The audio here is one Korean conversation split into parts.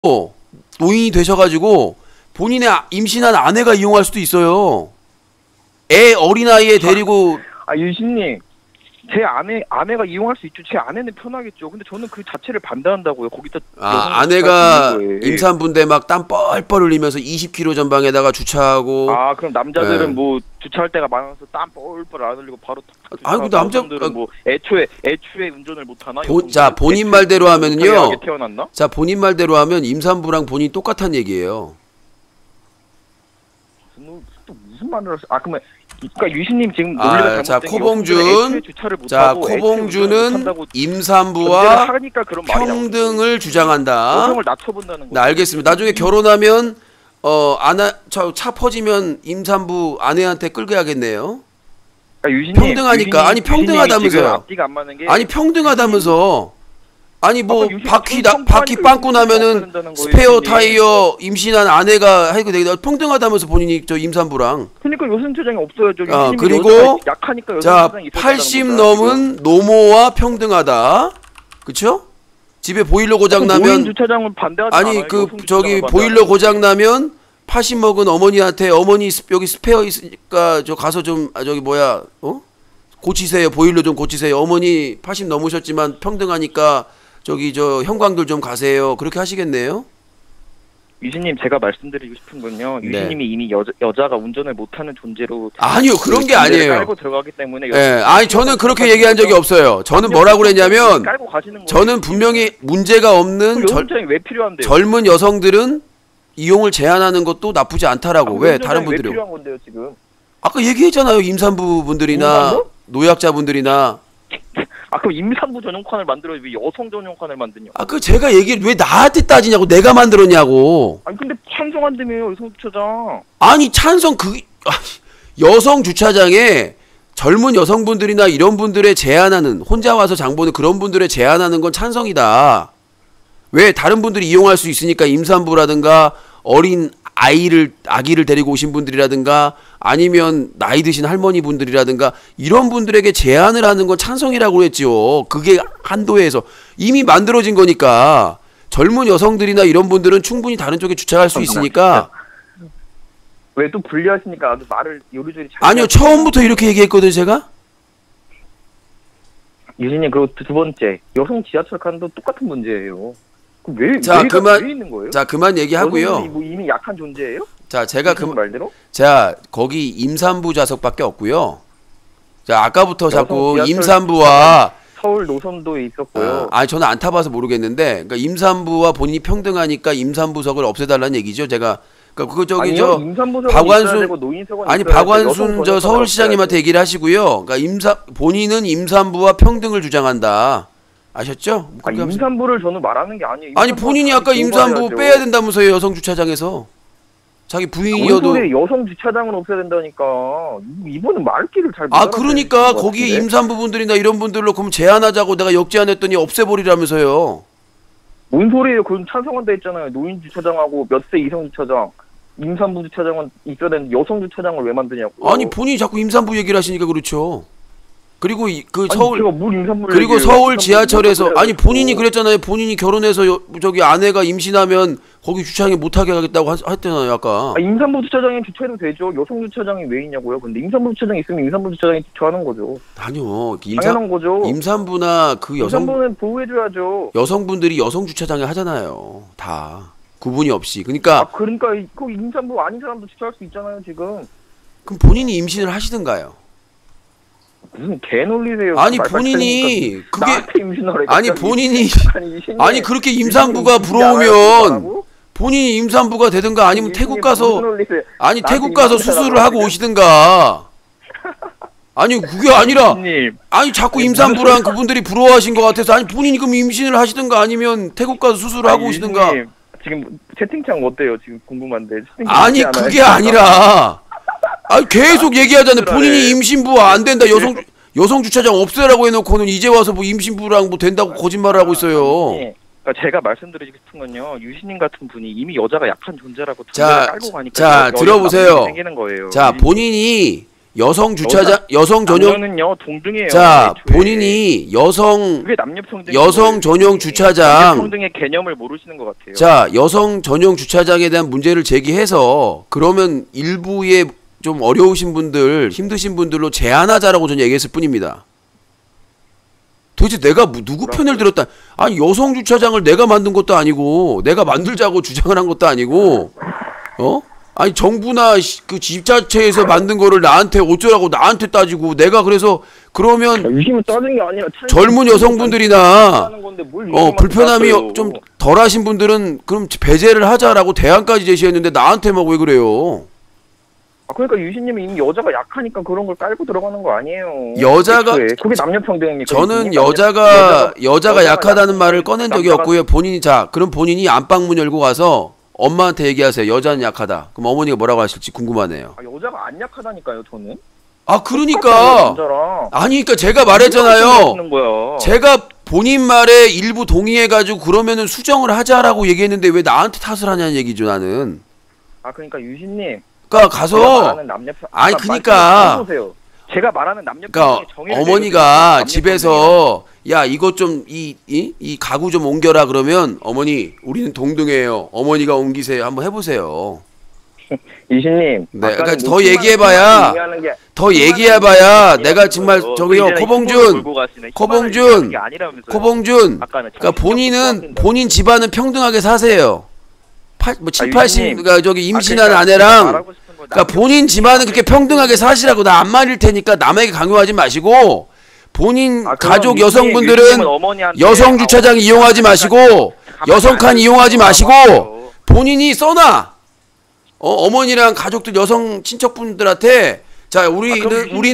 노인이 되셔가지고 본인의 임신한 아내가 이용할 수도 있어요. 애 어린아이에 데리고. 유신님, 제 아내가 이용할 수 있죠. 제 아내는 편하겠죠. 근데 저는 그 자체를 반대한다고요. 거기다 아내가 임산부인데 막 땀 뻘뻘 흘리면서 20km 전방에다가 주차하고. 그럼 남자들은 뭐 주차할 때가 많아서 땀 뻘뻘 안 흘리고 바로 그 남자들은 뭐 애초에 운전을 못 하나? 자, 본인 말대로 하면은요. 자, 본인 말대로 하면 임산부랑 본인이 똑같은 얘기예요. 또 무슨 말을 하세요? 그러면 그러니까 유신님 지금 논리가 잘못된 게 코봉준은 임산부와 평등을 주장한다. 여성을 낮춰본다는 거죠. 네, 알겠습니다. 나중에 결혼하면 차 퍼지면 임산부 아내한테 끌게야겠네요. 평등하니까. 아니 평등하다면서요. 아니 평등하다면서. 아니 뭐 바퀴 빵꾸 나면은 스페어 타이어 임신한 아내가 해도 되겠다. 평등하다면서 본인이 저 임산부랑. 그러니까 여성처장이 없어야죠. 그리고 약하니까 자 80 넘은 노모와 평등하다. 그쵸? 집에 보일러 고장 나면 주차장을 반대하지 아니 보일러 고장 나면 80 먹은 어머니한테 어머니 여기 스페어 있으니까 저 가서 좀 고치세요. 보일러 좀 고치세요. 어머니 80 넘으셨지만 평등하니까 저 형광들 좀 가세요. 그렇게 하시겠네요? 유진님, 제가 말씀드리고 싶은 건요. 유진님이 이미 여자가 운전을 못하는 존재로. 아니요, 그런 게 아니에요. 깔고 들어가기 때문에. 아니 저는 그렇게 얘기한 적이 없어요. 저는 뭐라고 그랬냐면, 저는 분명히 문제가 없는 왜 필요한데요? 젊은 여성들은 이용을 제한하는 것도 나쁘지 않다라고. 왜 다른 분들이? 왜 필요한 건데요, 지금? 아까 얘기했잖아요. 임산부분들이나 노약자분들이나. 그럼 임산부 전용칸을 만들어 왜 여성 전용칸을 만드냐? 제가 얘기를 왜 나한테 따지냐고. 내가 만들었냐고. 근데 찬성한다며요, 여성 주차장. 찬성 여성 주차장에 젊은 여성분들이나 이런 분들의 제한하는, 혼자 와서 장 보는 그런 분들의 제한하는 건 찬성이다. 왜 다른 분들이 이용할 수 있으니까. 임산부라든가 어린 아기를 데리고 오신 분들이라든가 아니면 나이 드신 할머니 분들이라든가 이런 분들에게 제한을 하는 건 찬성이라고 그랬지요. 그게 한도에서 이미 만들어진 거니까. 젊은 여성들이나 이런 분들은 충분히 다른 쪽에 주차할 수 있으니까. 왜 또 분리하시니까 아주 말을 요리조리 잘. 아니요, 처음부터 이렇게 얘기했거든요, 제가. 유진님, 그리고 두 번째, 여성 지하철 칸도 똑같은 문제예요. 왜 있는 거예요? 자, 그만 얘기하고요. 뭐 이미 약한 존재예요? 자, 제가 말대로? 자, 거기 임산부 좌석밖에 없고요. 자, 아까부터 자꾸 임산부와 서울 노선도에 있었고요. 저는 안 타봐서 모르겠는데, 그러니까 임산부와 본인이 평등하니까 임산부석을 없애달라는 얘기죠. 제가 박완순 저 서울시장님한테 얘기를 하시고요. 그러니까 본인은 임산부와 평등을 주장한다. 아셨죠? 임산부를 저는 말하는 게 아니에요. 본인이 아까 임산부 빼야 된다면서요. 여성 주차장에서. 자기 부인이어도. 여성 주차장은 없애야 된다니까. 이번은 말귀를 잘. 그러니까 거기에 임산부분들이나 이런 분들로 그럼 제한하자고 내가 역제안했더니 없애버리라면서요. 뭔 소리예요? 그건 찬성한다 했잖아요. 노인 주차장하고 몇 세 이상 주차장, 임산부 주차장은 있어야 되는데 여성 주차장을 왜 만드냐고. 본인이 자꾸 임산부 얘기를 하시니까 그렇죠. 그리고 그리고 서울 지하철에서 본인이 그랬잖아요. 본인이 결혼해서 아내가 임신하면 거기 주차장에 못하게 하겠다고 했잖아요, 아까. 임산부 주차장에 주차해도 되죠. 여성 주차장이 왜 있냐고요. 근데 임산부 주차장이 있으면 임산부 주차장에 주차하는 거죠. 아니요, 당연한 거죠. 임산부나 임산부는 보호해줘야죠. 여성분들이 여성 주차장에 하잖아요, 다 구분이 없이. 그러니까 그 임산부 아닌 사람도 주차할 수 있잖아요, 지금. 그럼 본인이 임신을 하시든가요. 무슨 개놀리세요? 본인이 본인이 그렇게 임산부가 부러우면 본인이 임산부가 되든가 아니면 태국 가서 수술을 하고 오시든가. 그게 아니라 자꾸 임산부랑 그분들이 부러워하신 것 같아서 본인이 그럼 임신을 하시든가 아니면 태국 가서 수술을 하고 오시든가. 지금 채팅창 어때요? 지금 궁금한데. 그게 아니라 계속 얘기하잖아요. 본인이 임신부 안 된다. 여성 주차장 없애라고 해놓고는 이제 와서 뭐 임신부랑 뭐 된다고 거짓말을 하고 있어요. 제가 말씀드리고 싶은 건요. 유신님 같은 분이 이미 여자가 약한 존재라고 깔고 가니까 들어보세요. 생기는 거예요. 본인이 여성 주차장 여성 전용 남녀는요 동등해요. 자 애초에. 본인이 그게 남녀 평등 여성 전용 주차장 남녀 평등의 개념을 모르시는 것 같아요. 자 여성 전용 주차장에 대한 문제를 제기해서 그러면 일부의 좀 어려우신 분들 힘드신 분들로 제한하자라고 저는 얘기했을 뿐입니다. 도대체 내가 누구 편을 들었다? 아니 여성 주차장을 내가 만든 것도 아니고 내가 만들자고 주장을 한 것도 아니고 어? 아니 정부나 그 지자체에서 만든 거를 나한테 어쩌라고 나한테 따지고 내가 그래서 그러면 유심히 따진 게 아니라 젊은 여성분들이나 하는 건데 뭘 유심히 불편함이 따져요. 좀 덜하신 분들은 그럼 배제를 하자라고 대안까지 제시했는데 나한테만 왜 그래요? 그러니까 유신님이 이미 여자가 약하니까 그런 걸 깔고 들어가는 거 아니에요. 여자가 애초에. 그게 남녀 평등입니까? 저는 유신님? 여자가 약하다는 말을 꺼낸 적이 남자가- 없고요. 본인이 그럼 본인이 안방문 열고 가서 엄마한테 얘기하세요. 여자는 약하다. 그럼 어머니가 뭐라고 하실지 궁금하네요. 여자가 안 약하다니까요, 저는. 아 그러니까 남자랑. 아니 그러니까 제가 말했잖아요. 하는 거야. 제가 본인 말에 일부 동의해가지고 그러면은 수정을 하자라고 얘기했는데 왜 나한테 탓을 하냐는 얘기죠 나는. 그러니까 유신님. 그러니까 제가 가서 말하는 남녀 평. 아니 그러니까 보세요. 제가 말하는 남녀 그러니까 평등이 정해져 어머니가 있거든요. 집에서 야 이것 좀 이 가구 좀 옮겨라 그러면 어머니 우리는 동등해요. 어머니가 옮기세요. 한번 해보세요. 유신님. 네, 그러니까 더 얘기해봐야 내가 정말 저기요 코봉준 그러니까 본인 집안은 평등하게 사세요. 7, 80 그러니까 저기 임신한 아내랑 그러니까 본인 집안은 그렇게 평등하게 사시라고 나 안 말릴 테니까 남에게 강요하지 마시고 본인 가족 여성분들은 여성 주차장 이용하지 마시고 여성칸 이용하지 마시고 본인이 써놔. 어머니랑 가족들 여성 친척분들한테 자 우리는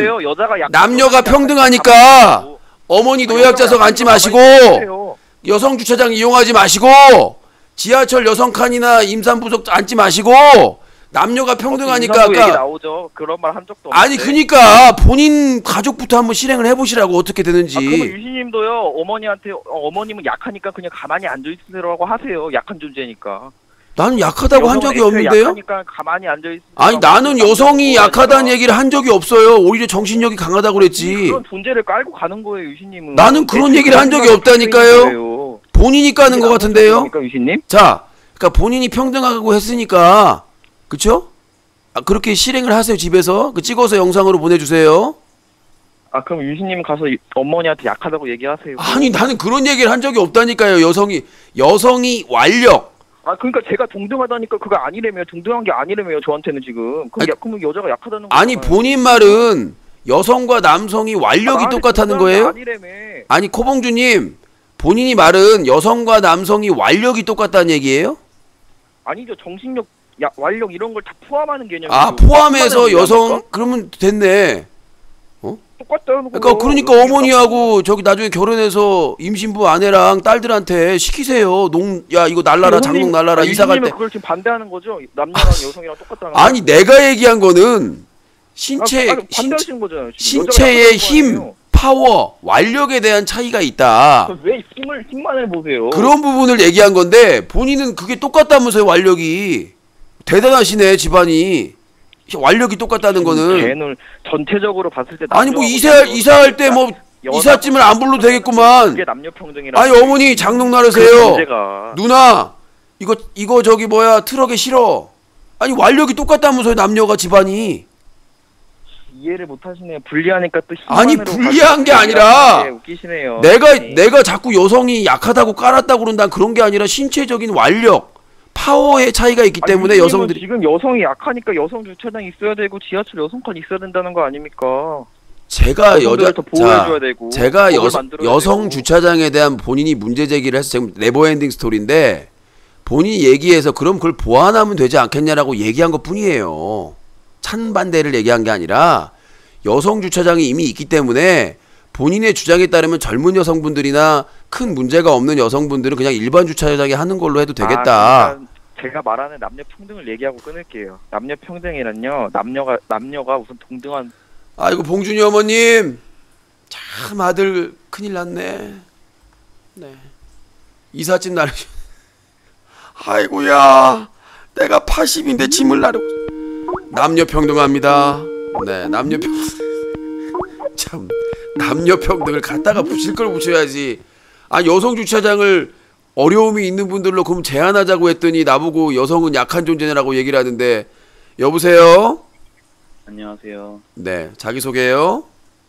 남녀가 평등하니까 어머니 노약자석 앉지 마시고 여성 주차장 이용하지 마시고 지하철 여성칸이나 임산부석 앉지 마시고 남녀가 평등하니까 얘기 나오죠. 그런 말 한 적도 없는데. 아니 그니까 본인 가족부터 한번 실행을 해보시라고 어떻게 되는지. 그러면 유신님도요 어머니한테 어머님은 약하니까 그냥 가만히 앉아 있으라고 하세요. 약한 존재니까. 나는 약하다고 한 적이 없는데요. 약하니까 가만히 앉아 있. 아니 나는 여성이 약하다는 얘기를 한 적이 없어요. 오히려 정신력이 강하다고 그랬지. 그런 존재를 깔고 가는 거예요, 유신님은. 나는 그런 얘기를 한 적이 없다니까요. 본인이 까는 것 같은데요. 유신님? 자, 그러니까 본인이 평등하고 했으니까, 그쵸? 그렇게 실행을 하세요 집에서. 찍어서 영상으로 보내주세요. 그럼 유신님 가서 어머니한테 약하다고 얘기하세요. 아니 나는 그런 얘기를 한 적이 없다니까요. 여성이 완력. 그러니까 제가 동등하다니까 그거 아니래며 동등한 게 아니래며 저한테는 지금. 그럼 여자가 약하다는 거. 아니 본인 말은 여성과 남성이 완력이 똑같다는 거예요? 아니래며. 아니 코봉주님 본인이 말은 여성과 남성이 완력이 똑같다는 얘기예요? 아니죠. 정신력, 완력 이런 걸 다 포함하는 개념이죠. 포함해서 여성 그러면 됐네. 똑같다는 거. 그러니까 어머니하고 저기 나중에 결혼해서 임신부 아내랑 딸들한테 시키세요. 야 이거 날라라 장롱 날라라 이사 갈 때. 그걸 지금 반대하는 거죠? 남녀랑 여성이랑 똑같다는 거. 아니 내가 얘기한 거는 반대하시는 거잖아요. 신체의 힘, 파워, 완력에 대한 차이가 있다. 왜 힘만을 보세요? 그런 부분을 얘기한 건데 본인은 그게 똑같다면서요. 완력이 대단하시네 집안이. 완력이 똑같다는 거는 걔는 전체적으로 봤을 때 아니 뭐 이사할 때 뭐 이삿짐을 안 불러도 되겠구만. 그게 남녀 평등이라. 아니 어머니 장롱 나르세요. 문제가. 누나 이거 저기 뭐야 트럭에 실어. 아니 완력이 똑같다면서요 남녀가 집안이. 이해를 못 하시네요. 분리하니까 또 아니 분리한 게 아니라 웃기시네요. 내가 자꾸 여성이 약하다고 깔았다고 그런다 그런 게 아니라 신체적인 완력 파워의 차이가 있기 때문에 여성들이 지금 여성이 약하니까 여성 주차장 있어야 되고 지하철 여성칸 있어야 된다는 거 아닙니까? 제가 제가 여성 되고. 주차장에 대한 본인이 문제 제기를 해서 지금 네버엔딩 스토리인데 본인이 얘기해서 그럼 그걸 보완하면 되지 않겠냐라고 얘기한 것뿐이에요. 찬반대를 얘기한 게 아니라 여성 주차장이 이미 있기 때문에 본인의 주장에 따르면 젊은 여성분들이나 큰 문제가 없는 여성분들은 그냥 일반 주차장에 하는 걸로 해도 되겠다. 그러니까 제가 말하는 남녀 평등을 얘기하고 끊을게요. 남녀 평등이란요. 남녀가 우선 동등한. 아이고 봉준이 어머님 참 아들 큰일 났네. 네. 이삿짐 나르. 아이고야 내가 80인데 짐을 나르고. 남녀 평등합니다. 네, 남녀평 참 남녀평등을 갖다가 붙일 걸 붙여야지. 아, 여성 주차장을 어려움이 있는 분들로 그럼 제한하자고 했더니 나보고 여성은 약한 존재라고 얘기를 하는데. 여보세요? 안녕하세요. 네, 자기소개요.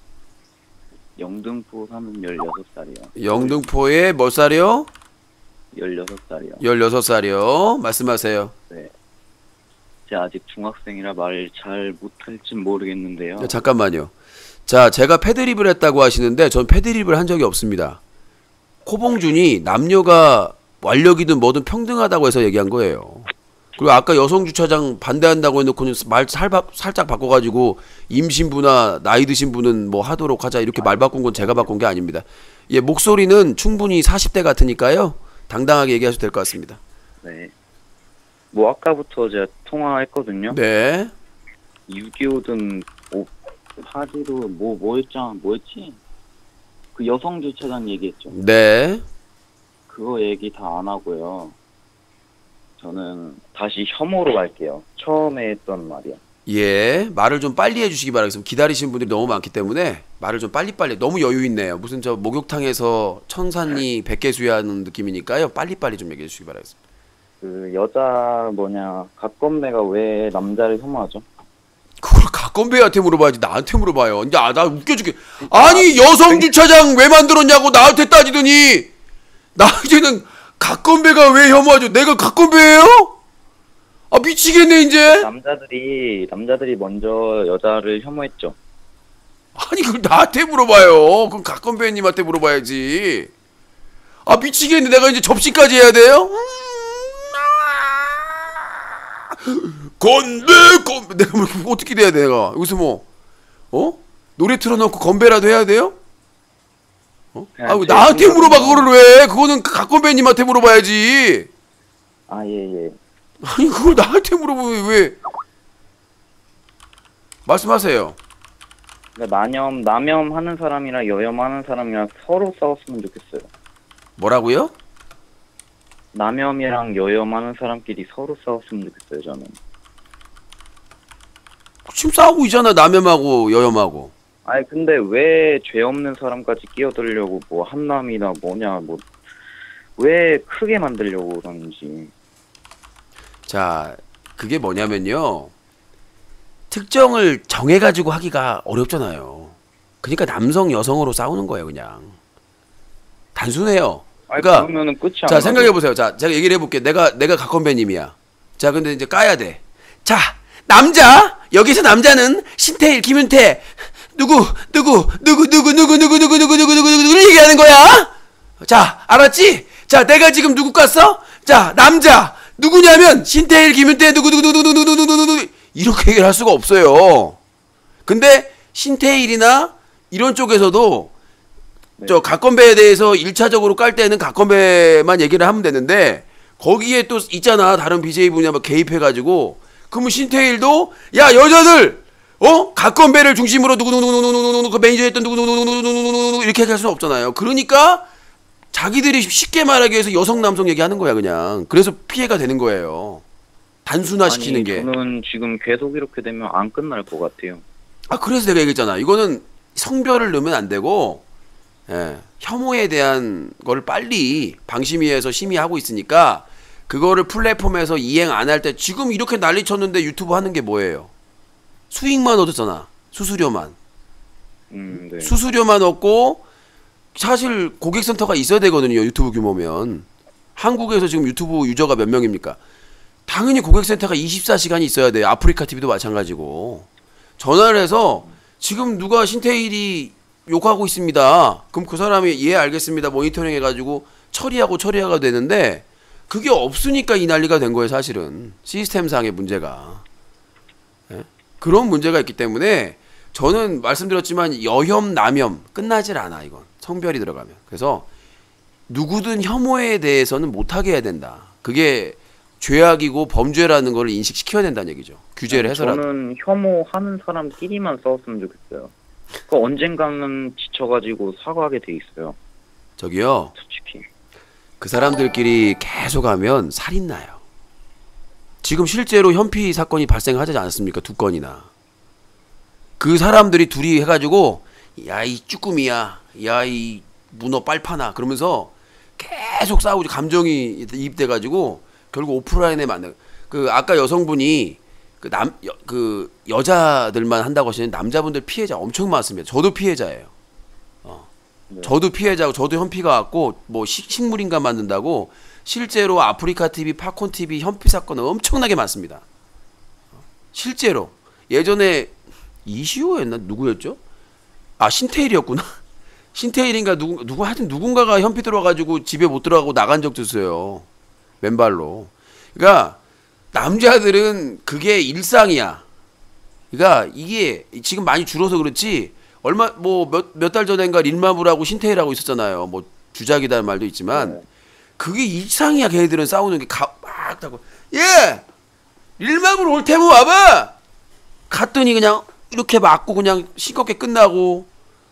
영등포 사는 16살이요. 영등포에 몇 살이요? 16살이요. 16살이요. 말씀하세요. 네. 제가 아직 중학생이라 말 잘 못할진 모르겠는데요. 네, 잠깐만요. 자, 제가 패드립을 했다고 하시는데 전 패드립을 한 적이 없습니다. 코봉준이 남녀가 완력이든 뭐든 평등하다고 해서 얘기한 거예요. 그리고 아까 여성 주차장 반대한다고 해놓고는 말 살짝 바꿔가지고 임신부나 나이 드신 분은 뭐 하도록 하자 이렇게 말 바꾼 건 제가 바꾼 게 아닙니다. 예, 목소리는 충분히 40대 같으니까요. 당당하게 얘기하셔도 될 것 같습니다. 네. 뭐 아까부터 제가 통화했거든요. 네. 6.25든 8.15 뭐였지? 그 여성 주차장 얘기했죠. 네. 그거 얘기 다 안 하고요. 저는 다시 혐오로 갈게요. 처음에 했던 말이야. 예, 말을 좀 빨리 해주시기 바라겠습니다. 기다리시는 분들이 너무 많기 때문에 말을 좀 빨리빨리. 너무 여유 있네요. 무슨 저 목욕탕에서 천산리 백개수야하는 느낌이니까요. 빨리빨리 좀 얘기해 주시기 바라겠습니다. 그 여자 갓건배가 왜 남자를 혐오하죠? 그걸 각건배한테 물어봐야지 나한테 물어봐요. 이제 나 웃겨 죽게. 아니 여성 주차장 왜 만들었냐고 나한테 따지더니 나 이제는 각건배가 왜 혐오하죠? 내가 각건배예요? 아 미치겠네 이제. 남자들이 먼저 여자를 혐오했죠. 아니 그걸 나한테 물어봐요. 그럼 각건배님한테 물어봐야지. 아 미치겠네. 내가 이제 접시까지 해야 돼요? 건배 내가 뭐 어떻게 돼야 돼 내가 여기서 뭐 노래 틀어놓고 건배라도 해야 돼요? 아 나한테 물어봐 그거를 왜? 그거는 각건배님한테 물어봐야지. 아 예. 아니 그걸 나한테 물어보면 왜? 말씀하세요. 그러니까 남염하는 사람이랑 여염하는 사람이랑 서로 싸웠으면 좋겠어요. 뭐라고요? 남염이랑 여염하는 사람끼리 서로 싸웠으면 좋겠어요. 저는. 지금 싸우고 있잖아 남염하고 여염하고. 아니 근데 왜 죄 없는 사람까지 끼어들려고 뭐 한남이나 왜 크게 만들려고 그러는지. 자 그게 뭐냐면요. 특정을 정해가지고 하기가 어렵잖아요. 그러니까 남성 여성으로 싸우는 거예요 그냥. 단순해요. 그러니까 그러면은 끝이 안 자 나죠. 생각해보세요. 자 제가 얘기를 해볼게. 내가 각건배님이야. 자 근데 이제 까야 돼. 자 남자 여기서 남자는 신태일 김윤태 누구 얘기하는 거야? 자 알았지? 자 내가 지금 누구 깠어? 자 남자 누구냐면 신태일 김윤태 누구 이렇게 얘기를 할 수가 없어요. 근데 신태일이나 이런 쪽에서도 저 각건배에 대해서 1차적으로 깔 때는 각건배만 얘기를 하면 되는데 거기에 또 있잖아 다른 BJ 분야 막 개입해가지고 그러면 신태일도 야 여자들 각건배를 중심으로 누구누구누구누구누구 그 매니저였던 누구누구누구누구 이렇게 할 수는 없잖아요. 그러니까 자기들이 쉽게 말하기 위해서 여성 남성 얘기하는 거야 그냥. 그래서 피해가 되는 거예요. 단순화시키는 게. 저는 지금 계속 이렇게 되면 안 끝날 것 같아요. 아 그래서 내가 얘기했잖아. 이거는 성별을 넣으면 안 되고 혐오에 대한 거를 빨리 방심위에서 심의하고 있으니까 그거를 플랫폼에서 이행 안 할 때 지금 이렇게 난리 쳤는데 유튜브 하는 게 뭐예요? 수익만 얻었잖아. 수수료만. 네. 수수료만 얻고 사실 고객센터가 있어야 되거든요. 유튜브 규모면. 한국에서 지금 유튜브 유저가 몇 명입니까? 당연히 고객센터가 24시간이 있어야 돼요. 아프리카 TV도 마찬가지고. 전화를 해서 지금 누가 신태일이 욕하고 있습니다. 그럼 그 사람이 예 알겠습니다. 모니터링 해가지고 처리하가 되는데 그게 없으니까 이 난리가 된 거예요. 사실은 시스템상의 문제가. 그런 문제가 있기 때문에 저는 말씀드렸지만 여혐 남혐 끝나질 않아. 이건 성별이 들어가면. 그래서 누구든 혐오에 대해서는 못하게 해야 된다. 그게 죄악이고 범죄라는 걸 인식시켜야 된다는 얘기죠. 규제를 해서라도. 저는 혐오하는 사람끼리만 싸웠으면 좋겠어요. 그 언젠가는 지쳐가지고 사과하게 돼 있어요. 저기요. 솔직히. 그 사람들끼리 계속 하면 살인 나요. 지금 실제로 현피 사건이 발생하지 않았습니까? 2건이나. 그 사람들이 둘이 해가지고 야 이 쭈꾸미야, 야 이 문어 빨파나 그러면서 계속 싸우고 감정이 이입돼가지고 결국 오프라인에 만나. 그 아까 여성분이 그 여자들만 한다고 하시는 남자분들 피해자 엄청 많습니다. 저도 피해자예요. 네. 저도 피해자고 저도 현피가 왔고 뭐 식물인간 만든다고 실제로 아프리카 TV, 팝콘 TV 현피 사건은 엄청나게 많습니다. 실제로 예전에 이시호였나 누구였죠? 아 신태일이었구나. 신태일인가 누구 하여튼 누군가가 현피 들어가지고 집에 못 들어가고 나간 적도 있어요. 맨발로. 그러니까 남자들은 그게 일상이야. 그러니까 이게 지금 많이 줄어서 그렇지 얼마 뭐 몇 달 전인가 릴마블하고 신태일하고 있었잖아요. 뭐 주작이라는 말도 있지만 그게 이상이야. 걔네들은 싸우는 게 막 하고 예 릴마블 올 테면 와봐. 갔더니 그냥 이렇게 맞고 그냥 싱겁게 끝나고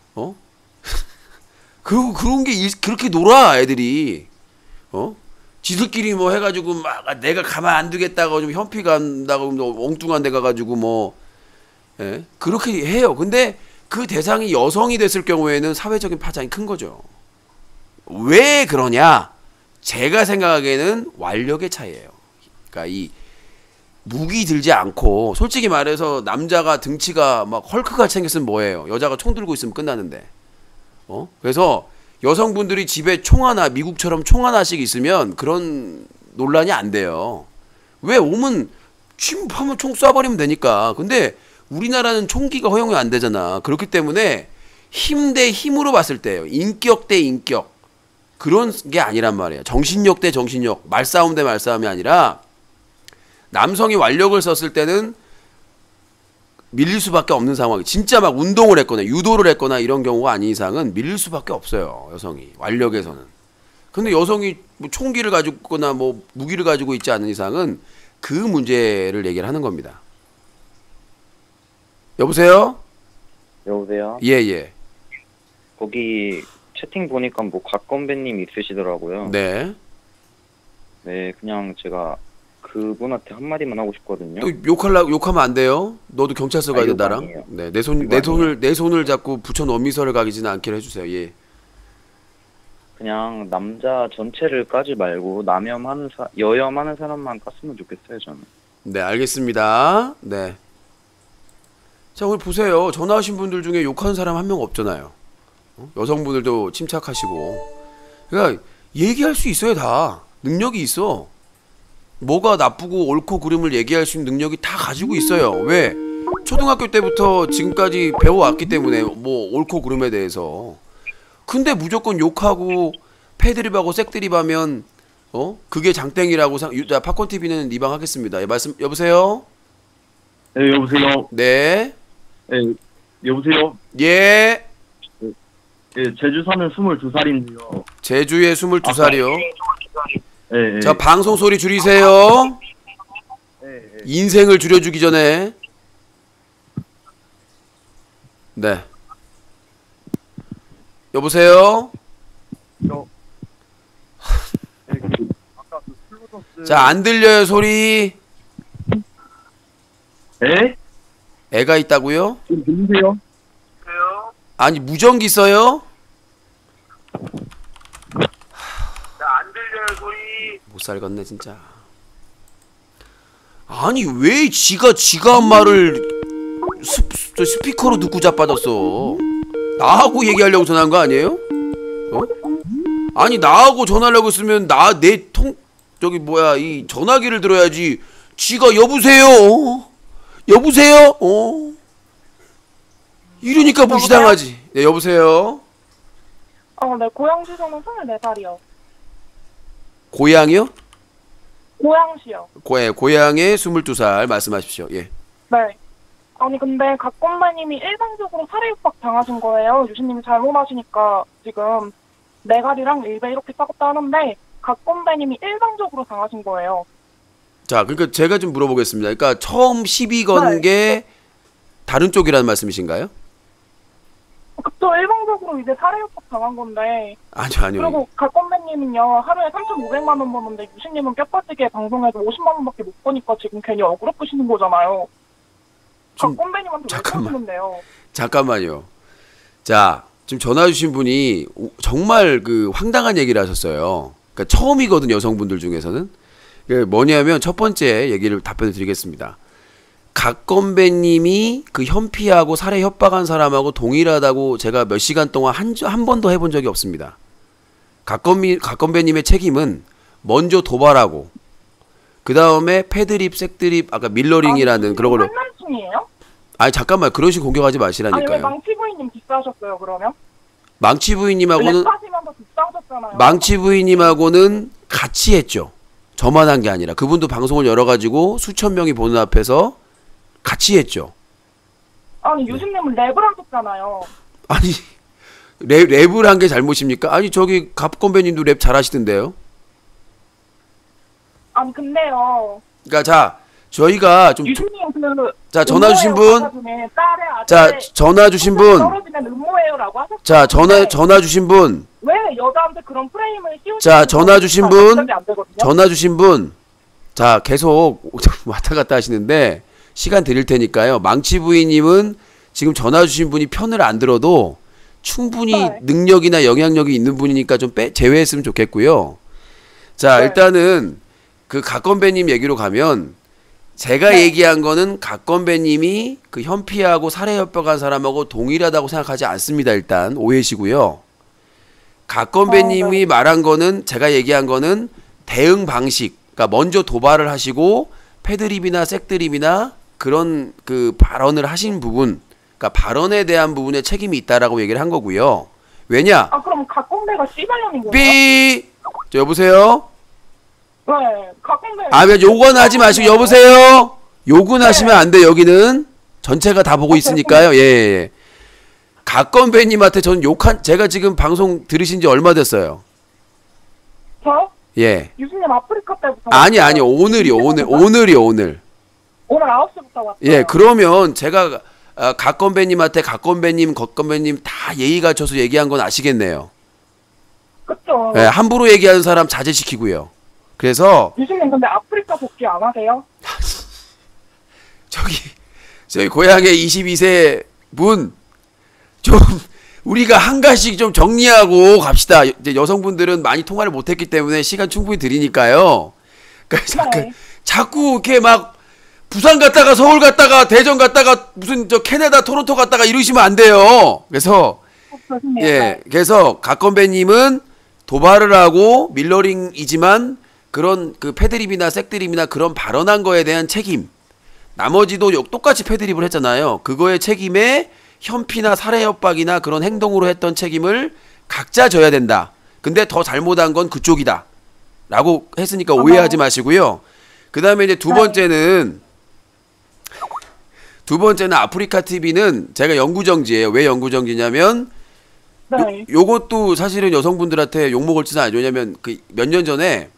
그리고 그런 게 그렇게 놀아 애들이 지들끼리 뭐 해가지고 막 내가 가만 안 두겠다고 좀 현피 간다고 엉뚱한 데 가가지고 뭐 예? 그렇게 해요. 근데 그 대상이 여성이 됐을 경우에는 사회적인 파장이 큰 거죠. 왜 그러냐? 제가 생각하기에는 완력의 차이예요. 그러니까 이 무기 들지 않고 솔직히 말해서 남자가 등치가 막 헐크같이 생겼으면 뭐예요? 여자가 총 들고 있으면 끝나는데. 그래서 여성분들이 집에 총 하나 미국처럼 총 하나씩 있으면 그런 논란이 안 돼요. 왜 오면 침하면 총 쏴버리면 되니까. 근데 우리나라는 총기가 허용이 안 되잖아. 그렇기 때문에 힘 대 힘으로 봤을 때요. 인격 대 인격. 그런 게 아니란 말이에요. 정신력 대 정신력. 말싸움 대 말싸움이 아니라 남성이 완력을 썼을 때는 밀릴 수밖에 없는 상황이 진짜 막 운동을 했거나 유도를 했거나 이런 경우가 아닌 이상은 밀릴 수밖에 없어요. 여성이 완력에서는. 근데 여성이 뭐 총기를 가지고 있거나 뭐 무기를 가지고 있지 않은 이상은 그 문제를 얘기를 하는 겁니다. 여보세요? 여보세요? 예. 거기 채팅 보니까 뭐 곽건배님 있으시더라고요. 네. 네, 그냥 제가 그분한테 한마디만 하고 싶거든요. 또 욕하면 안 돼요. 너도 경찰서 가야 돼 욕 나랑. 아니에요. 네, 욕 내 손을 잡고 부천 원미서를 가기지는 않기로 해주세요. 예. 그냥 남자 전체를 까지 말고 여염하는 사람만 깠으면 좋겠어요, 저는. 네, 알겠습니다. 네. 자, 오늘 보세요. 전화하신 분들 중에 욕하는 사람 한 명 없잖아요. 여성분들도 침착하시고. 그러니까 얘기할 수 있어요, 다. 능력이 있어. 뭐가 나쁘고 옳고 그름을 얘기할 수 있는 능력이 다 가지고 있어요. 왜? 초등학교 때부터 지금까지 배워왔기 때문에 뭐 옳고 그름에 대해서. 근데 무조건 욕하고 패드립하고 색드립하면 그게 장땡이라고 팝콘 TV는 리방하겠습니다. 예, 말씀 여보세요? 네, 여보세요. 네. 네, 여보세요. 예. 네, 제주 사는 22살인데요. 제주에 22살이요. 네, 자, 방송 소리 줄이세요. 네. 인생을 줄여주기 전에. 네. 여보세요? 아까 그 플루더스. 자, 안 들려요, 소리. 네? 애가 있다고요? 좀 들리세요? 아니, 무전기 써요? 안 들려요, 소리. 못 살겠네, 진짜. 아니, 왜 지가 한 말을 스피커로 듣고 자빠졌어? 나하고 얘기하려고 전화한 거 아니에요? 아니, 나하고 전화하려고 했으면 이 전화기를 들어야지. 지가 여보세요? 여보세요? 이러니까 무시당하지. 네, 여보세요? 네, 고양시저는 24살이요. 고양이요? 고양시요. 고양의 22살 말씀하십시오. 예. 네. 아니, 근데 곽건배님이 일방적으로 살해협박 당하신 거예요. 유신님이 잘못하시니까 지금 내가리랑 일베 이렇게 싸웠다 하는데 곽건배님이 일방적으로 당하신 거예요. 자, 그러니까 제가 좀 물어보겠습니다. 그러니까 처음 시비 건 게 다른 쪽이라는 말씀이신가요? 그쵸, 일방적으로 이제 살해협박 당한 건데. 아니요. 그리고 곽건배님은요, 하루에 3,500만 원 버는데 유신님은 뼈빠지게 방송에서 50만 원밖에 못 버니까 지금 괜히 억울해 푸시는 거잖아요. 좀 곽건배님한테 왜 잠깐만. 그러시는데요? 잠깐만요. 자, 지금 전화 주신 분이 정말 그 황당한 얘기를 하셨어요. 그러니까 처음이거든, 여성분들 중에서는. 그게 뭐냐면 첫 번째 얘기를 답변을 드리겠습니다. 곽건배님이 그 현피하고 살해 협박한 사람하고 동일하다고 제가 몇 시간 동안 한 번도 해본 적이 없습니다. 곽건배님의 책임은 먼저 도발하고 그 다음에 패드립, 색드립, 아까 밀러링이라는 그런 걸로. 한남충이에요? 아니 잠깐만, 그런 식으로 공격하지 아니 왜 마시라니까요. 망치 부인님 뒷사하셨어요 그러면? 망치 부인님하고는 랩하시면서 뒷사하셨잖아요. 망치 부인님하고는 같이 했죠. 저만 한 게 아니라 그분도 방송을 열어가지고 수천 명이 보는 앞에서 같이 했죠. 아니 유진님은 랩을 하셨잖아요. 아니 랩을 한 게 잘못입니까? 아니 저기 갑건배님도 랩 잘하시던데요. 아니 근데요. 그러니까 자 저희가 좀 유진님 자, 전화 주신 분. 딸의 자 아들 전화 주신 분. 떨어지면 음모예요라고 하셨어요. 자 전화 주신 분. 왜 여자한테 그런 프레임을 씌우시는 자 전화 주신 분. 안 되거든요? 전화 주신 분. 자 계속 왔다 갔다 하시는데 시간 드릴 테니까요. 망치 부인님은 지금 전화 주신 분이 편을 안 들어도 충분히 네. 능력이나 영향력이 있는 분이니까 좀 제외했으면 좋겠고요. 자 네. 일단은 그 곽건배님 얘기로 가면 제가 네. 얘기한 거는 곽건배님이 그 현피하고 살해 협박한 사람하고 동일하다고 생각하지 않습니다. 일단 오해시고요. 곽건배님이 말한 거는 제가 얘기한 거는 대응 방식, 그러니까 먼저 도발을 하시고 패드립이나 색드립이나 그런 그 발언을 하신 부분, 그러니까 발언에 대한 부분에 책임이 있다라고 얘기를 한 거고요. 왜냐? 아 그럼 곽건배가 씨발년인 거예요? 삐! 저 여보세요? 네, 곽건배. 아, 욕은 하지 마시고 여보세요? 욕은 하시면 안 돼. 여기는 전체가 다 보고 있으니까요. 예, 예. 곽건배님한테 저는 제가 지금 방송 들으신 지 얼마 됐어요? 저? 예. 유진님 아프리카 때부터 아니 왔어요. 오늘이요. 오늘. 오늘 9시부터 왔어요. 예, 그러면 제가 곽건배님한테 곽건배님 다 예의 갖춰서 얘기한 건 아시겠네요. 그쵸. 예, 함부로 얘기하는 사람 자제시키고요. 그래서 유진님 근데 아프리카 복귀 안 하세요? 저희 고향의 22세 분 좀 우리가 한 가지씩 좀 정리하고 갑시다. 이제 여성분들은 많이 통화를 못했기 때문에 시간 충분히 드리니까요. 그러니까 네. 자꾸 이렇게 막 부산 갔다가 서울 갔다가 대전 갔다가 무슨 저 캐나다 토론토 갔다가 이러시면 안 돼요. 그래서 교수님. 예, 그래서 곽건배님은 도발을 하고 밀러링이지만 그런 그 패드립이나 색드립이나 그런 발언한 거에 대한 책임, 나머지도 똑같이 패드립을 했잖아요. 그거의 책임에 현피나 살해 협박이나 그런 행동으로 했던 책임을 각자 져야 된다. 근데 더 잘못한 건 그쪽이다 라고 했으니까 오해하지 마시고요. 그 다음에 이제 두 번째는 아프리카 TV는 제가 영구정지예요. 왜 영구정지냐면 네. 요것도 사실은 여성분들한테 욕먹을 짓은 아니죠. 왜냐면 그 몇 년 전에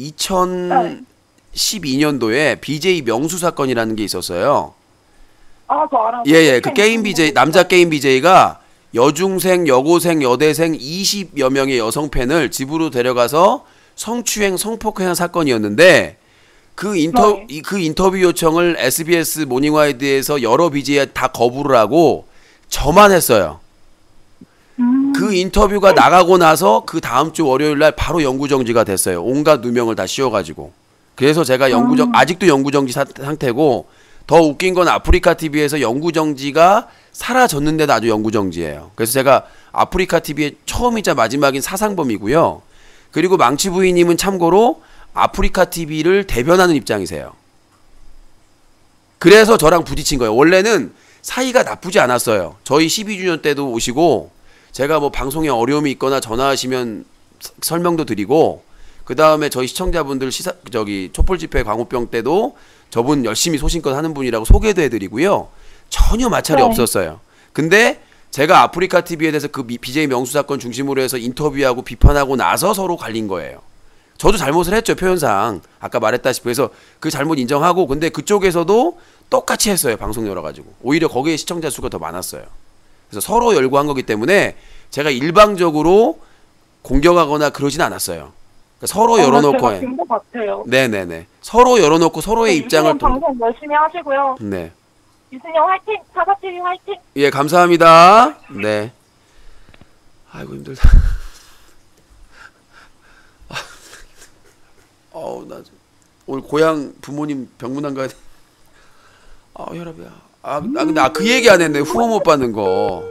2012년도에 BJ 명수 사건이라는 게 있었어요. 아, 저 알아요. 예. 그 게임 BJ, 남자 게임 BJ가 여중생, 여고생, 여대생 20여 명의 여성 팬을 집으로 데려가서 성추행, 성폭행 사건이었는데 그 인터뷰 요청을 SBS 모닝와이드에서 여러 BJ가 다 거부를 하고 저만 했어요. 그 인터뷰가 나가고 나서 그 다음 주 월요일 날 바로 영구정지가 됐어요. 온갖 누명을 다 씌워가지고. 그래서 제가 아직도 영구정지 상태고, 더 웃긴 건 아프리카 TV에서 영구정지가 사라졌는데도 아주 영구정지예요. 그래서 제가 아프리카 TV의 처음이자 마지막인 사상범이고요. 그리고 망치 부인님은 참고로 아프리카 TV를 대변하는 입장이세요. 그래서 저랑 부딪힌 거예요. 원래는 사이가 나쁘지 않았어요. 저희 12주년 때도 오시고, 제가 뭐 방송에 어려움이 있거나 전화하시면 설명도 드리고, 그 다음에 저희 시청자분들 촛불 집회 광우병 때도 저분 열심히 소신껏 하는 분이라고 소개도 해드리고요. 전혀 마찰이 없었어요. 근데 제가 아프리카 TV에 대해서 그 BJ 명수 사건 중심으로 해서 인터뷰하고 비판하고 나서 서로 갈린 거예요. 저도 잘못을 했죠, 표현상. 아까 말했다시피. 그래서 그 잘못 인정하고, 근데 그쪽에서도 똑같이 했어요, 방송 열어가지고. 오히려 거기에 시청자 수가 더 많았어요. 그래서 서로 열고한 거기 때문에 제가 일방적으로 공격하거나 그러진 않았어요. 그러니까 서로 열어놓고. 제가 것 같아요. 네네네. 서로 열어놓고 서로의 입장을. 방송 열심히 하시고요. 네. 유순영 화이팅! 4472 화이팅! 예, 감사합니다. 네. 아이고 힘들다. 나 오늘 고향 부모님 병문안 가야 돼. 혈압이야. 근데 그 얘기 안 했네. 후원 못 받는 거.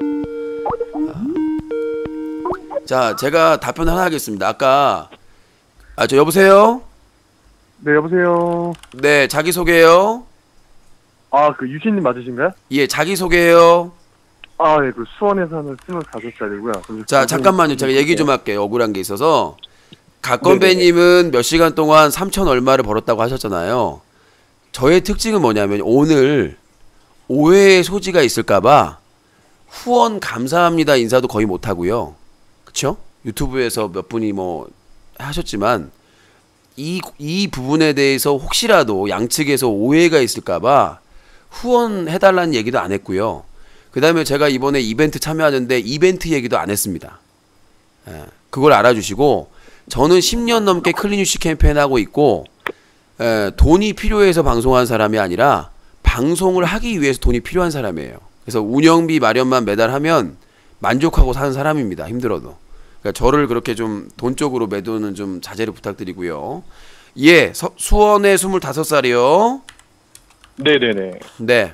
자, 제가 답변 하나 하겠습니다. 아까 저 여보세요? 네, 여보세요. 네, 자기 소개요. 그 유신님 맞으신가요? 예, 자기 소개요. 예, 그 수원에 사는 25살이고요. 자, 잠깐만요. 제가 얘기 좀 할게요. 억울한 게 있어서. 갓건배님은 몇 시간 동안 3천 얼마를 벌었다고 하셨잖아요. 저의 특징은 뭐냐면 오늘 오해의 소지가 있을까봐 후원 감사합니다 인사도 거의 못하고요. 그쵸? 유튜브에서 몇 분이 뭐 하셨지만 이 부분에 대해서 혹시라도 양측에서 오해가 있을까봐 후원해달라는 얘기도 안 했고요. 그 다음에 제가 이번에 이벤트 참여하는데 이벤트 얘기도 안 했습니다. 그걸 알아주시고, 저는 10년 넘게 클린유시 캠페인 하고 있고, 돈이 필요해서 방송한 사람이 아니라 방송을 하기 위해서 돈이 필요한 사람이에요. 그래서 운영비 마련만 매달 하면 만족하고 사는 사람입니다. 힘들어도. 그러니까 저를 그렇게 좀 돈 쪽으로 매도는 좀 자제를 부탁드리고요. 예, 수원의 25살이요. 네네네. 네.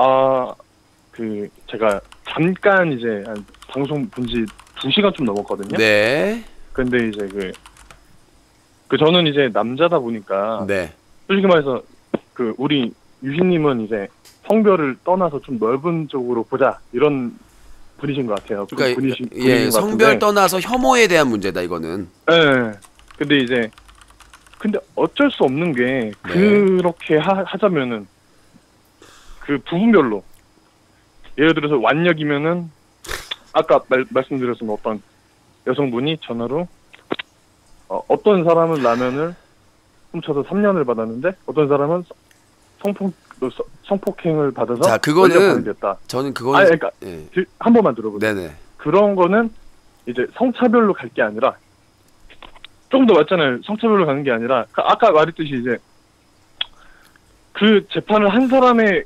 제가 잠깐 이제 방송 본지 2시간 좀 넘었거든요. 네. 근데 이제 저는 이제 남자다 보니까. 네. 솔직히 말해서 우리 유신님은 이제 성별을 떠나서 좀 넓은 쪽으로 보자 이런 분이신 것 같아요. 그러니까 분이신 예, 것 성별 같은데. 떠나서 혐오에 대한 문제다 이거는. 네. 근데 어쩔 수 없는 게 네. 그렇게 하자면은 그 부분별로 예를 들어서 완력이면은 아까 말씀드렸던 어떤 여성분이 전화로 어떤 사람은 라면을 훔쳐서 3년을 받았는데 어떤 사람은 성폭행을 받아서 자, 그거는 됐다. 저는 그거는 그러니까 예. 한 번만 들어보세요. 네네. 그런 거는 이제 성차별로 갈 게 아니라 조금 더 맞잖아요. 성차별로 가는 게 아니라 아까 말했듯이 이제 그 재판을 한 사람의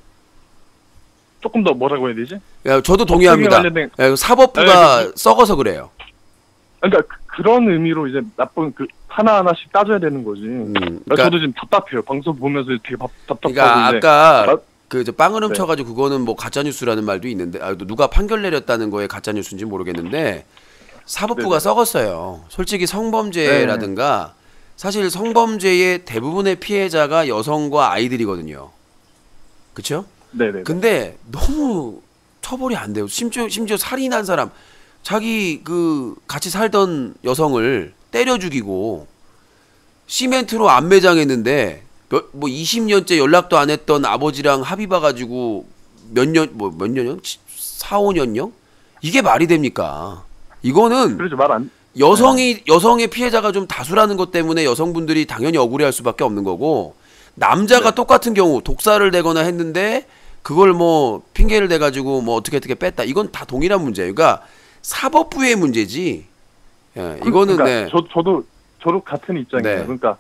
조금 더 뭐라고 해야 되지? 야, 저도 동의합니다. 야, 사법부가 썩어서 그래요. 그러니까 그런 의미로 이제 나쁜 하나하나씩 따져야 되는 거지. 그러니까, 저도 지금 답답해요. 방송 보면서 되게 답답하고. 그러니까 이제. 아까 저 빵을 훔쳐가지고 그거는 뭐 가짜 뉴스라는 말도 있는데 누가 판결 내렸다는 거에 가짜 뉴스인지 모르겠는데 사법부가 네네. 썩었어요. 솔직히 성범죄라든가 사실 성범죄의 대부분의 피해자가 여성과 아이들이거든요. 그렇죠? 네네. 근데 너무 처벌이 안 돼요. 심지어 살인한 사람, 자기 같이 살던 여성을 때려 죽이고 시멘트로 안 매장했는데 뭐 20년째 연락도 안 했던 아버지랑 합의 봐가지고 몇 년요? 4, 5년요? 이게 말이 됩니까? 이거는 그렇죠. 말 안. 여성의 피해자가 좀 다수라는 것 때문에 여성분들이 당연히 억울해할 수밖에 없는 거고, 남자가 똑같은 경우 독사를 대거나 했는데 그걸 뭐 핑계를 대가지고 뭐 어떻게 뺐다, 이건 다 동일한 문제예요. 그러니까 사법부의 문제지. 예, 이거는 그러니까 저도 같은 입장이에요. 네. 그러니까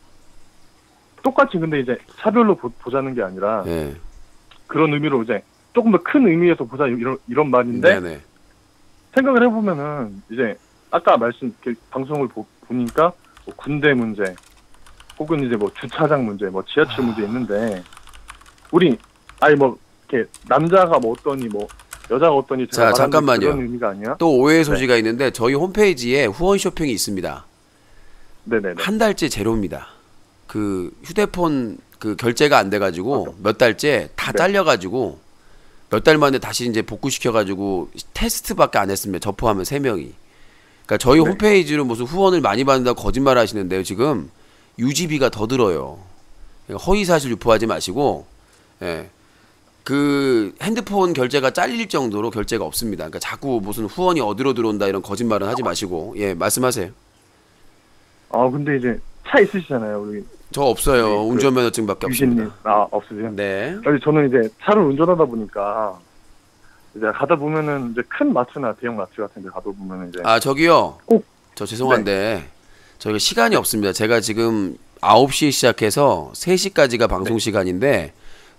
똑같이 근데 이제 차별로 보자는 게 아니라 예. 그런 의미로 이제 조금 더 큰 의미에서 보자 이런 말인데 네네. 생각을 해보면은 이제 아까 방송을 보니까 뭐 군대 문제 혹은 이제 뭐 주차장 문제, 뭐 지하철 문제 있는데 우리 이렇게 남자가 뭐 어떠니 뭐 여자가 어떠니 자, 잠깐만요. 그런 의미가 아니야? 또 오해의 소지가 있는데 저희 홈페이지에 후원 쇼핑이 있습니다. 네네네. 한 달째 제로입니다. 휴대폰 결제가 안 돼가지고 몇 달째 다 네. 잘려가지고 몇 달 만에 다시 이제 복구시켜가지고 테스트밖에 안 했습니다. 접호하면 3명이. 그러니까 저희 네. 홈페이지로 무슨 후원을 많이 받는다고 거짓말 하시는데요. 지금 유지비가 더 들어요. 그러니까 허위사실 유포하지 마시고, 예. 핸드폰 결제가 잘릴 정도로 결제가 없습니다. 그러니까 자꾸 무슨 후원이 어디로 들어온다 이런 거짓말은 하지 마시고, 예, 말씀하세요. 근데 이제 차 있으시잖아요, 우리 저 없어요. 네, 운전면허증밖에 유신님. 없습니다. 없으세요? 네. 아니, 저는 이제 차를 운전하다 보니까 이제 가다 보면은 이제 큰 마트나 대형 마트 같은 데 가다 보면은 이제 저기요. 꼭. 저 죄송한데 저희가 시간이 없습니다. 제가 지금 9시에 시작해서 3시까지가 방송 시간인데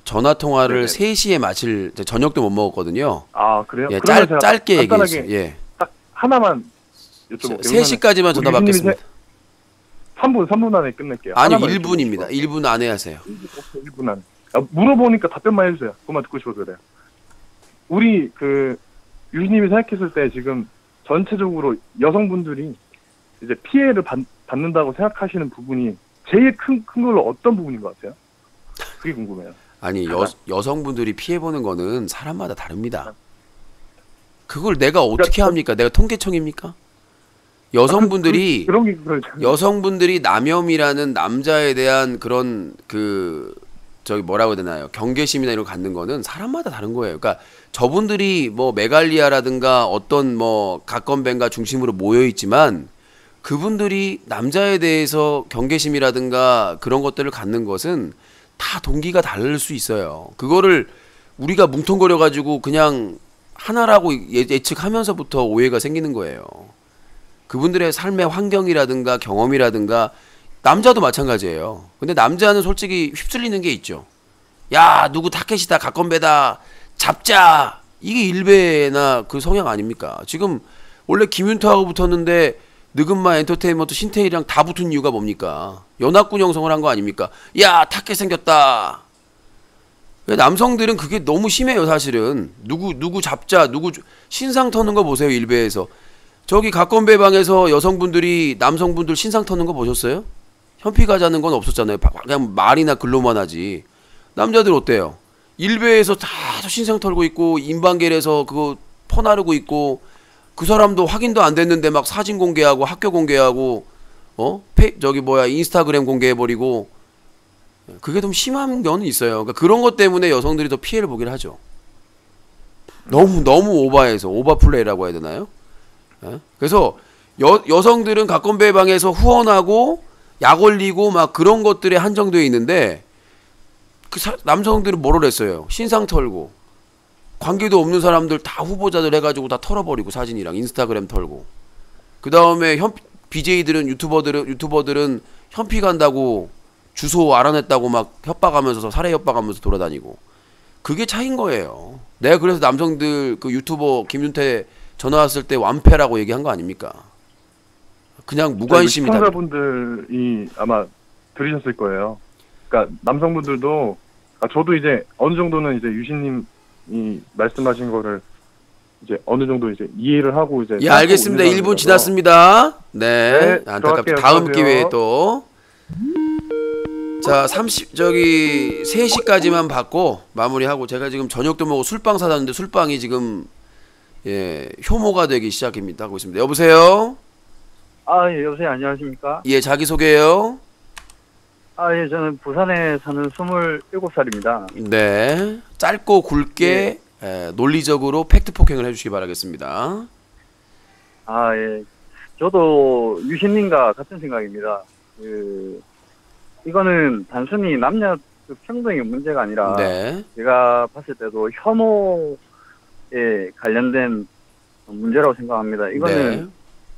전화 통화를 네네. 3시에 마칠 저녁도 못 먹었거든요. 아, 그래요? 예, 그러면 제가 짧게 간단하게 얘기했어요. 예. 딱 하나만 여쭤볼게요. 3시까지만 전화 우리 유진님이 받겠습니다. 3분 안에 끝낼게요. 아니요, 하나만 1분입니다. 여쭤보고 1분 안에 하세요. 싶어요. 1분 안에. 물어보니까 답변만 해주세요. 그것만 듣고 싶어서 그래요. 우리 유진님이 생각했을 때 지금 전체적으로 여성분들이 이제 피해를 받는다고 생각하시는 부분이 제일 큰 걸로 어떤 부분인 것 같아요? 그게 궁금해요. 아니, 여성분들이 피해보는 거는 사람마다 다릅니다. 그걸 내가 어떻게 합니까? 내가 통계청입니까? 여성분들이 그런 게 그렇죠. 여성분들이 남혐이라는 남자에 대한 그런 저기 뭐라고 해야 되나요? 경계심이나 이런 거 갖는 거는 사람마다 다른 거예요. 그러니까 저분들이 뭐 메갈리아라든가 어떤 뭐 가건뱅가 중심으로 모여 있지만 그분들이 남자에 대해서 경계심이라든가 그런 것들을 갖는 것은 다 동기가 다를 수 있어요. 그거를 우리가 뭉텅거려 가지고 그냥 하나라고 예측하면서부터 오해가 생기는 거예요. 그분들의 삶의 환경이라든가 경험이라든가 남자도 마찬가지예요. 근데 남자는 솔직히 휩쓸리는 게 있죠. 야, 누구 타켓이다, 가건배다, 잡자. 이게 일베나 그 성향 아닙니까? 지금 원래 김윤태하고 붙었는데 느금마 엔터테인먼트 신태일이랑 다 붙은 이유가 뭡니까? 연합군 형성을 한 거 아닙니까? 야, 타켓 생겼다. 남성들은 그게 너무 심해요, 사실은. 누구 잡자, 신상 터는 거 보세요, 일베에서. 저기 가건배방에서 여성분들이 남성분들 신상 터는 거 보셨어요? 현피 가자는 건 없었잖아요. 그냥 말이나 글로만 하지. 남자들 어때요? 일베에서 다 신상 털고 있고 인방겔에서 그거 퍼나르고 있고 그 사람도 확인도 안 됐는데 막 사진 공개하고 학교 공개하고 인스타그램 공개해버리고 그게 좀 심한 경우는 있어요. 그러니까 그런 것 때문에 여성들이 더 피해를 보긴 하죠. 너무 오버해서 오버플레이라고 해야 되나요? 그래서 여성들은 가건배 방에서 후원하고 약 올리고 막 그런 것들에 한정되어 있는데 남성들은 뭐를 했어요? 신상 털고 관계도 없는 사람들 다 후보자들 해가지고 다 털어버리고 사진이랑 인스타그램 털고 그 다음에 BJ들은 유튜버들은 현피 간다고 주소 알아냈다고 막 협박하면서 살해 협박하면서 돌아다니고 그게 차이인 거예요. 내가 그래서 남성들 그 유튜버 김윤태 전화 왔을 때 완패라고 얘기한 거 아닙니까? 그냥 무관심이다. 시청자분들이 아마 들으셨을 거예요. 그러니까 남성분들도 저도 이제 어느 정도는 이제 유신님이 말씀하신 거를 이제 어느 정도 이제 이해를 하고 이제 예, 알겠습니다. 1분 지났습니다. 네, 안타깝게 다음 기회에 또. 자, 3시까지만 받고 마무리하고 제가 지금 저녁도 먹고 술빵 사놨는데 술빵이 지금 효모가 되기 시작합니다. 하고 있습니다. 여보세요? 아, 예, 여보세요. 안녕하십니까? 예, 자기소개요. 아, 예, 저는 부산에 사는 27살입니다. 네, 짧고 굵게 논리적으로 팩트 폭행을 해주시기 바라겠습니다. 아, 예. 저도 유신님과 같은 생각입니다. 이거는 단순히 남녀 평등의 문제가 아니라 네, 제가 봤을 때도 혐오에 관련된 문제라고 생각합니다. 이거는 네,